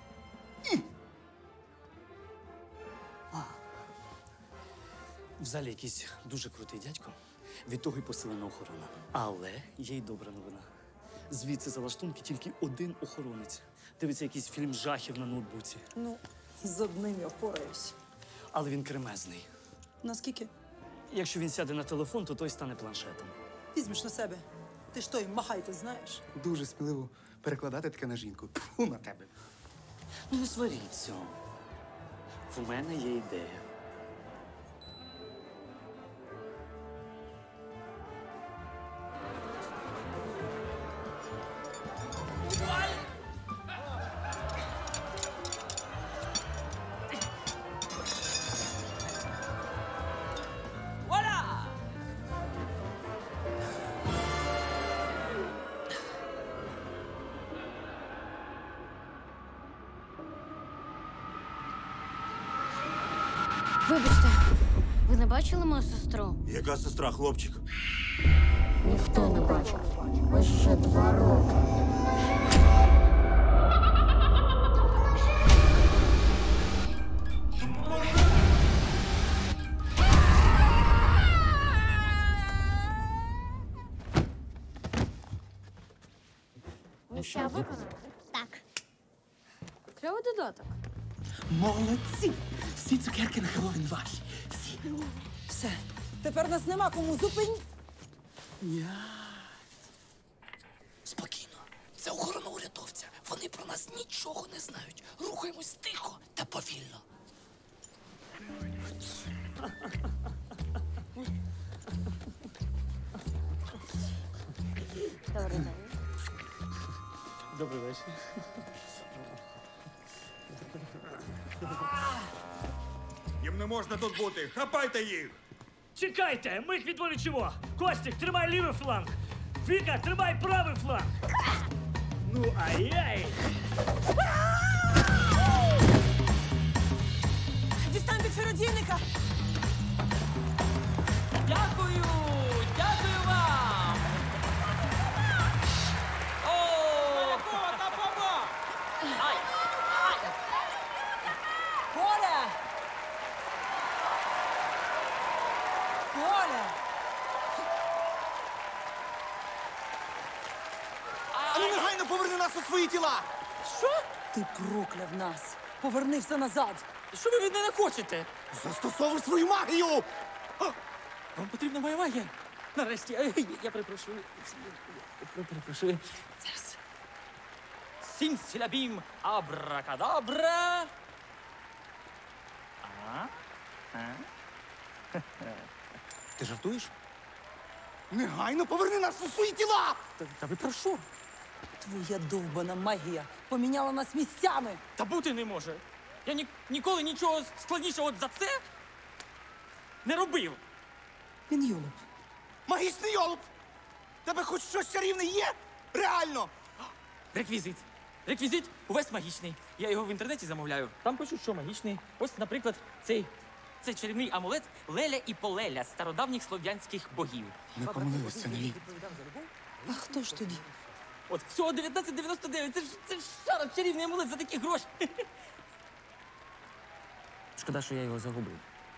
В залі якийсь дуже крутий дядько. Від того й посилена охорона. Але є й добра новина. Звідси за лаштунки тільки один охоронець. Дивиться якийсь фільм жахів на ноутбуці. Ну, з одним я впораюсь. Але він кремезний. Наскільки? Якщо він сяде на телефон, то той стане планшетом. Візьмеш на себе. Ти ж той махайте знаєш? Дуже сміливо перекладати таке на жінку. Тьфу на тебе. Ну не сваріться. В мене є ідея. Вуаля! Вибачте, ви не бачили мою сестру? Яка сестра, хлопчик? Ніхто не бачив. Ось ще 2 роки. Місія виконана? Так. Кльовий додаток. Молодці! Всі цукерки на Хеллоуін ваші. Всі. Все. Тепер нас нема кому зупинити. Спокійно. Це охорона урядовця. Вони про нас нічого не знають. Рухаємось тихо та повільно. Добрий день. Добрий вечір. Їм не можна тут бути. Хапайте їх! Чекайте, ми їх відволічимо. Костік, тримай лівий фланг. Віка, тримай правий фланг. Ну, а я їх. Дістаньте чародійника! Дякую! Дякую вам! О! Ай! Коля! Коля! А ну негайно поверни нас у свої тіла! Що? Ти прокляв нас. Поверни все назад. Що ви від мене хочете? Застосовуй свою магію! Вам потрібна моя магія? Нарешті, я перепрошую. Я перепрошую. Зараз. Сінсілябім, абракадабра. Ти жартуєш? Негайно поверни нас у свої тіла! Та ви про що? Твоя довбана магія поміняла нас місцями. Та бути не може. Я ніколи нічого складнішого от за це не робив. Він юлоп. Магічний йолоп! Тебе хоч щось чарівне є? Реально! Реквізит. Реквізит увесь магічний. Я його в інтернеті замовляю. Там пишуть, що магічний. Ось, наприклад, цей чарівний амулет Леля і Полеля стародавніх слов'янських богів. Не помилились, це не мій. А хто ж тоді? От всього 19,99. Це ж шара чарівний амулет за такі гроші. Шкода, що я його загубив.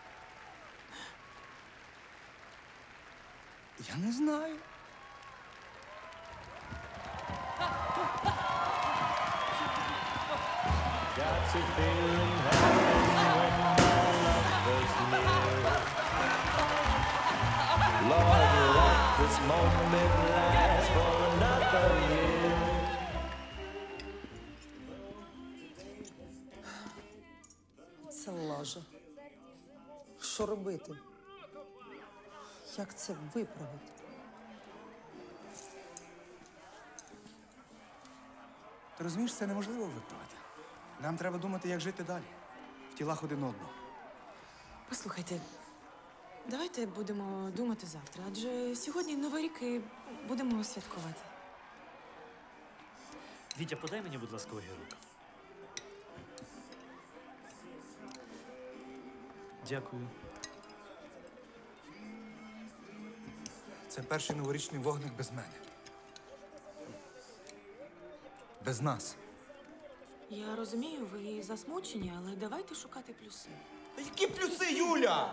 Я не знаю. Це лажа. Що робити? Як це виправити? Ти розумієш, це неможливо виправити. Нам треба думати, як жити далі. В тілах один одного. Послухайте, давайте будемо думати завтра, адже сьогодні Новий рік і будемо святкувати. Вітя, подай мені, будь ласка, огірок. Дякую. Це перший новорічний вогник без мене. Без нас. Я розумію, ви засмучені, але давайте шукати плюси. Які плюси, Юля?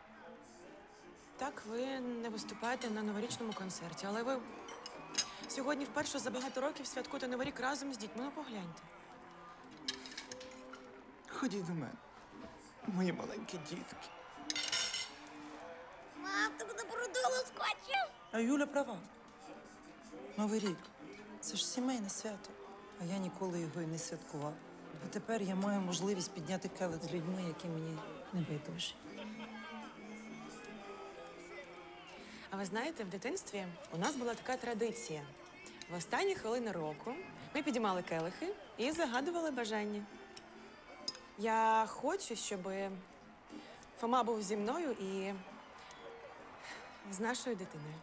Так, ви не виступаєте на новорічному концерті, але ви сьогодні вперше за багато років святкуєте Новий рік разом з дітьми. Ну, погляньте. Ходіть до мене. Мої маленькі дітки. Мам, ти мене породила скотчем. А Юля права. Новий рік. Це ж сімейне свято. А я ніколи його і не святкував. Бо тепер я маю можливість підняти келих з людьми, які мені не байдужі. А ви знаєте, в дитинстві у нас була така традиція. В останні хвилини року ми підіймали келихи і загадували бажання. Я хочу, щоб Фома був зі мною і з нашою дитиною.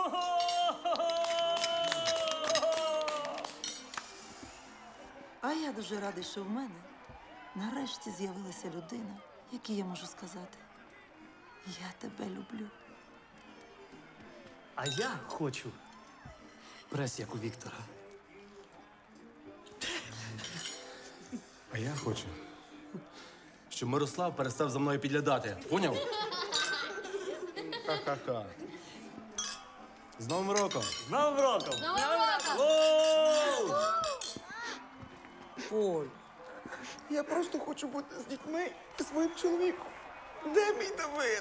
А я дуже радий, що в мене нарешті з'явилася людина, якій я можу сказати: я тебе люблю. А я хочу прес, як у Віктора. А я хочу, щоб Мирослав перестав за мною підглядати. Поняв? Ха-ха-ха. З Новим роком! З Новим роком! З Новим роком! Поль, я просто хочу бути з дітьми і своїм чоловіком. Де мій Давид?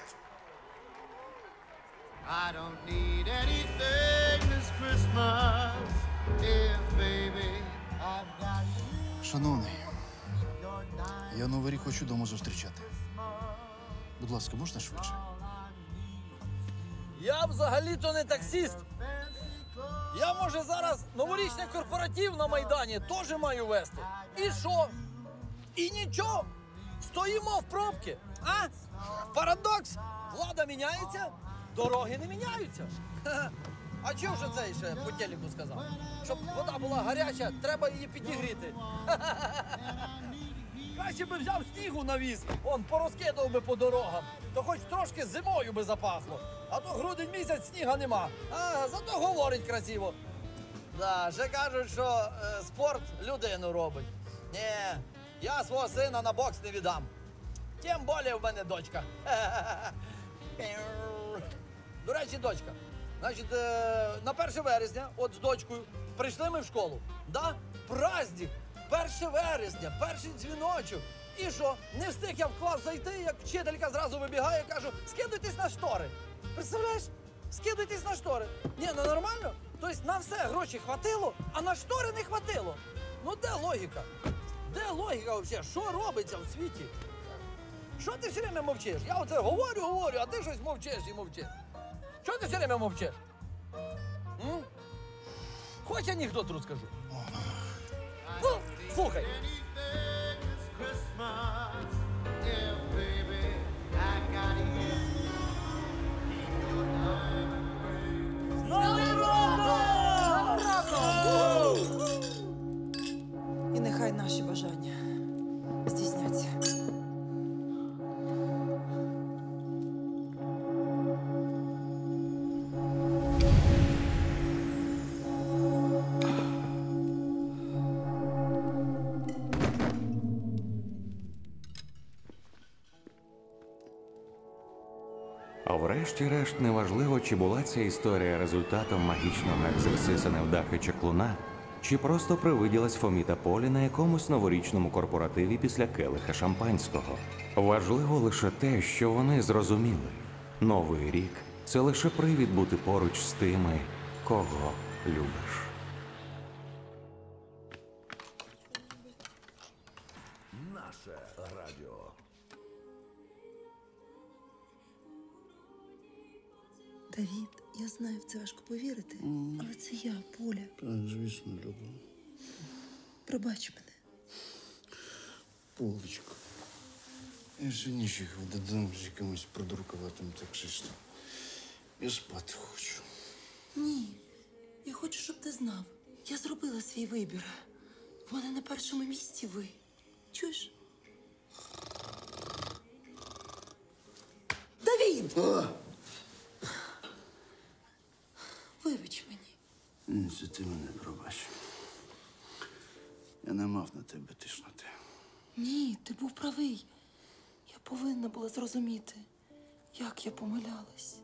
I don't need anything this Christmas if, baby, I've got you. Шановний, я Новий рік хочу вдома зустрічати. Будь ласка, можна швидше? Я взагалі-то не таксіст. Я, може, зараз новорічний корпоратив на Майдані теж маю вести. І що? І нічого. Стоїмо в пробки. А? Парадокс. Влада міняється, дороги не міняються. Ха-ха. А чого ж цей ще по телеку сказав? Щоб вода була гаряча, треба її підігріти. Ха-ха-ха. Краще би взяв снігу навіз, он порозкидав би по дорогам, то хоч трошки зимою би запахло. А то грудень місяць сніга нема, а зато говорить красиво. Да, ще кажуть, що спорт людину робить. Ні, я свого сина на бокс не віддам. Тим більше в мене дочка. До речі, дочка, значить, на 1 вересня, от з дочкою, прийшли ми в школу. Да? Праздник! 1 вересня, перший дзвіночок. І що? Не встиг я в клас зайти, як вчителька зразу вибігає і каже: скидуйтесь на штори. Представляєш? Скидуйтесь на штори. Ні, ну нормально? Тобто на все гроші хватило, а на штори не хватило. Ну де логіка? Де логіка взагалі? Що робиться в світі? Що ти все время мовчиш? Я оце говорю, а ти щось мовчиш і мовчиш. Що ти все время мовчиш? М? Хоч анекдот розкажу. Ну, слухай. З Новим роком! І нехай наші бажання здійсняться. А врешті-решт неважливо, чи була ця історія результатом магічного екзерсису невдахи чаклуна, чи просто привиділась Фомі та Полі на якомусь новорічному корпоративі після келиха шампанського. Важливо лише те, що вони зрозуміли. Новий рік – це лише привід бути поруч з тими, кого любиш. Наше радіо. Давід, я знаю, в це важко повірити, але це я, Поля. Звісно, люблю. Пробач мене. Полечко. Я всю ніч їхав додому з якимось придуркуватим таксистом. Я спати хочу. Ні. Я хочу, щоб ти знав. Я зробила свій вибір. В мене на першому місці ви. Чуєш? Давід! Вибач мені. Це ти мене пробач. Я не мав на тебе тиснути. Ні, ти був правий. Я повинна була зрозуміти, як я помилялась.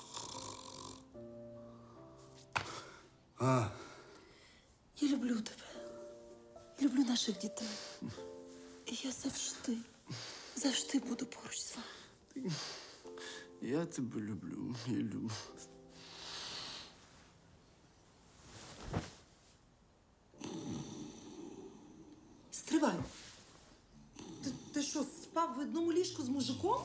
Я люблю тебе. Люблю наших дітей. І я завжди буду поруч з вами. Я тебе люблю. Я люблю. Стривай. спав в одному ліжку з мужиком?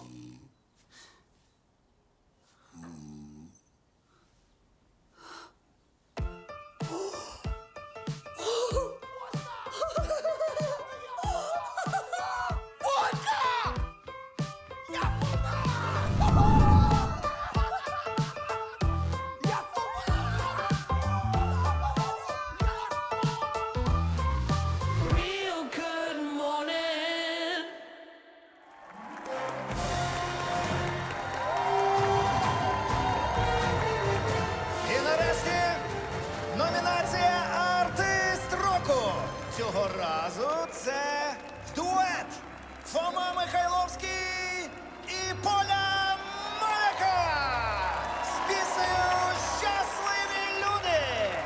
І нарешті номінація «Артист року». Цього разу це дует Фома Михайловський і Поля Маляка з піснею «Щасливі люди».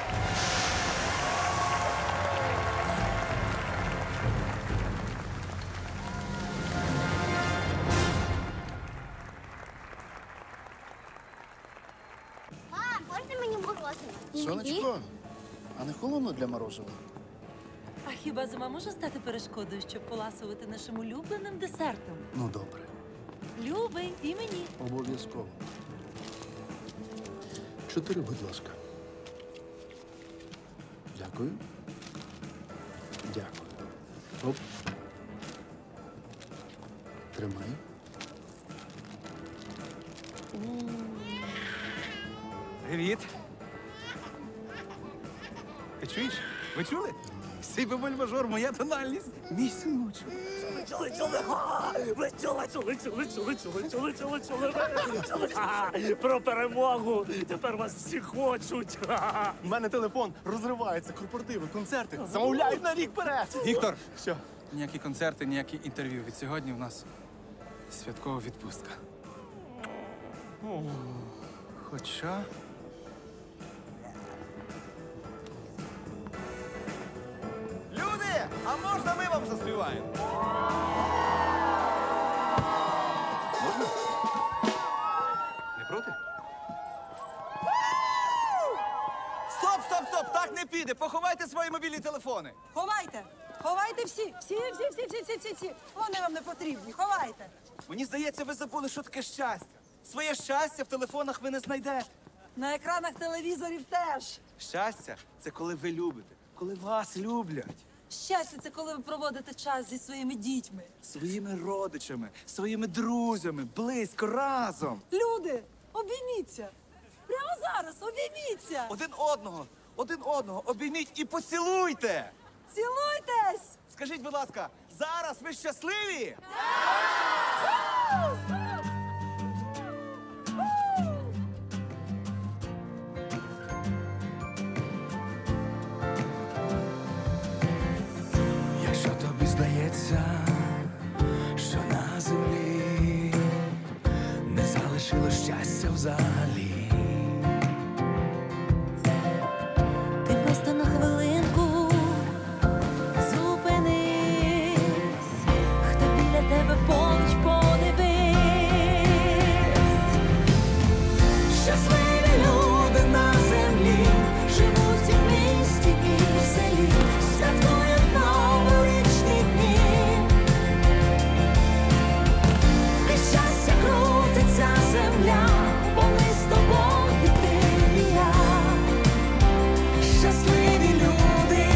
Пап, можна мені морозиво? Сонечко, а не холодно для морозива? А хіба зима може стати перешкодою, щоб поласувати нашим улюбленим десертом? Ну, добре. Любий, і мені. Обов'язково. 4, будь ласка. Дякую. Дякую. Оп. Тримай. Привіт. Ти чуєш? Ви чули? Свій бемоль-мажор, моя тональність. Мій синочок. Про перемогу! Тепер вас всі хочуть! У мене телефон розривається, корпоративи, концерти. Замовляють на рік вперед. Віктор, Що? ніякі концерти, ніякі інтерв'ю. Від сьогодні у нас святкова відпустка. Хоча... Люди, а можна ми вам заспіваємо? Можна? Не проти? Стоп, стоп, стоп! Так не піде! Поховайте свої мобільні телефони! Ховайте! Ховайте всі! Всі! Вони вам не потрібні. Ховайте! Мені здається, ви забули, що таке щастя. Своє щастя в телефонах ви не знайдете. На екранах телевізорів теж. Щастя – це коли ви любите, коли вас люблять. Щастя, це коли ви проводите час зі своїми дітьми. Своїми родичами, своїми друзями, близько, разом. Люди, обійміться! Прямо зараз обійміться! Один одного обійміть і поцілуйте! Цілуйтесь! Скажіть, будь ласка, зараз ви щасливі? Якщо тобі здається, що на землі не залишилось щастя взагалі, Ти просто на хвилинку зупинись, хто біля тебе поруч подивись. щасливі люди на землі живуть і в місті, і в селі, святкують новорічні дні. Від щастя крутиться земля, бо ми з тобою, ти і я. Щасливі люди,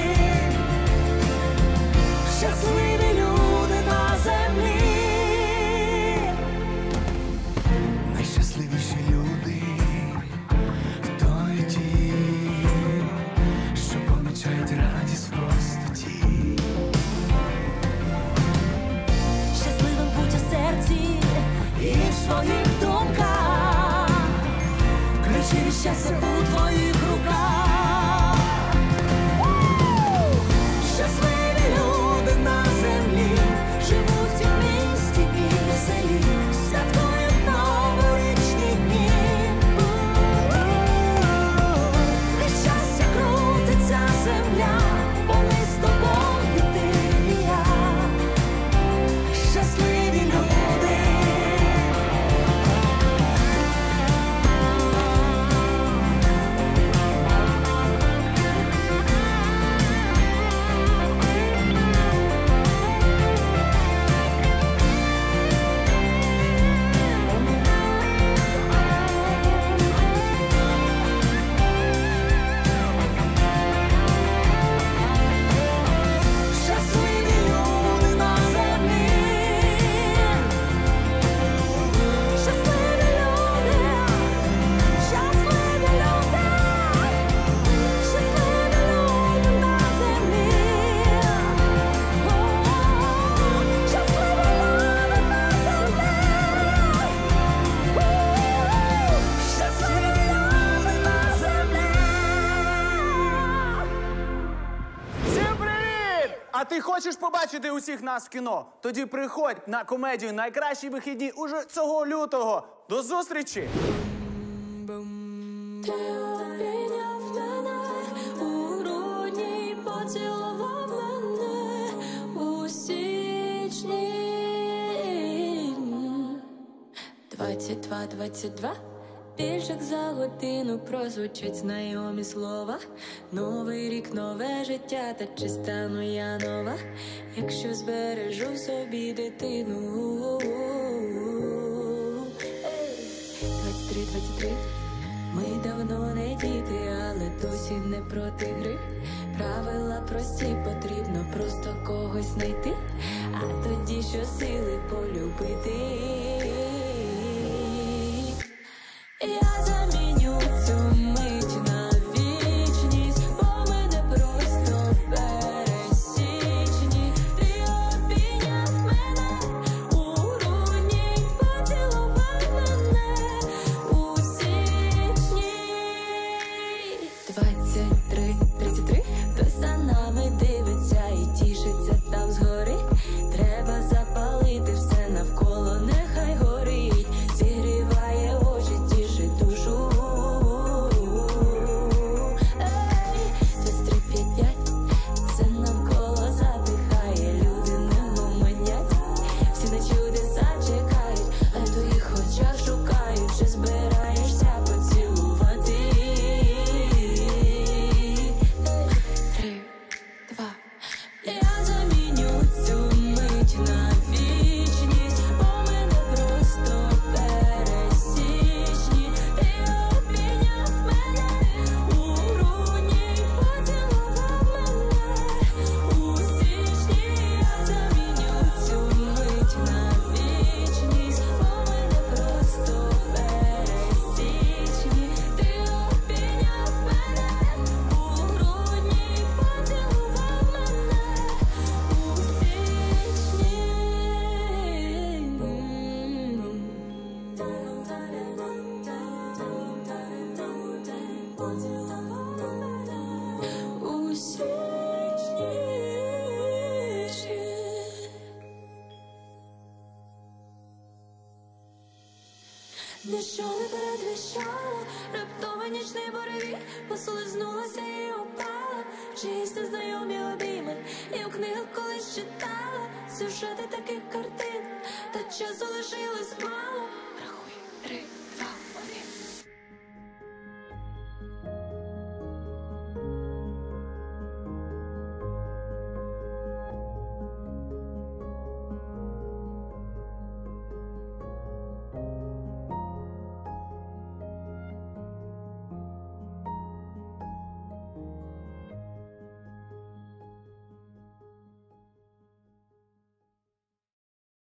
щасливі люди на землі. Найщасливіші люди то й ті, що помічають радість в простоті. Щасливим будь у серці і в своїх думках, ключі від щастя у твоїх руках. Щасливі люди на землі живуть і в місті, і в селі, святкують новорічні дні. Від щастя крутиться земля, бо ми з тобою, ти і я. Щасливі люди. А ти хочеш побачити усіх нас в кіно? Тоді приходь на комедію «Найкращі вихідні» уже цього лютого. До зустрічі! Ти обійняв мене у грудні, поцілував мене у січні. 22:22, більш як за годину прозвучать знайомі слова. Новий рік, нове життя, та чи стану я нова, якщо збережу собі дитину. 23:23, ми давно не діти, але досі не проти гри. Правила прості, потрібно просто когось знайти, а тоді щосили полюбити. Я заміню цю мить на вічність, бо ми не просто пересічні. Ти обійняв мене у грудні, поцілував мене у січні. 23:33, хтось за нами дивиться і тішиться там згори. Треба запалити все навколо, нехай горить, зігріває очі, тішить душу. 23:55, все навколо затихає, люди не гомонять, всі на чудеса чекають, а в твоїх очах шукають, чи збираєшся поцілувати. 3, 2, я заміню цю мить на вічність, бо ми не просто пересічні. Ти обійняв мене у грудні, поцілував мене у січні. Я заміню цю мить на вічність, бо ми не просто пересічні. Ти обійняв мене у грудні, поцілував мене у січні. У січні. Ніщо не передвіщало, раптово нічний буревій, послизнулася і упала, чиїсь незнайомі обійми. Я в книгах колись читала сюжети таких картин, та часу лишилось мало.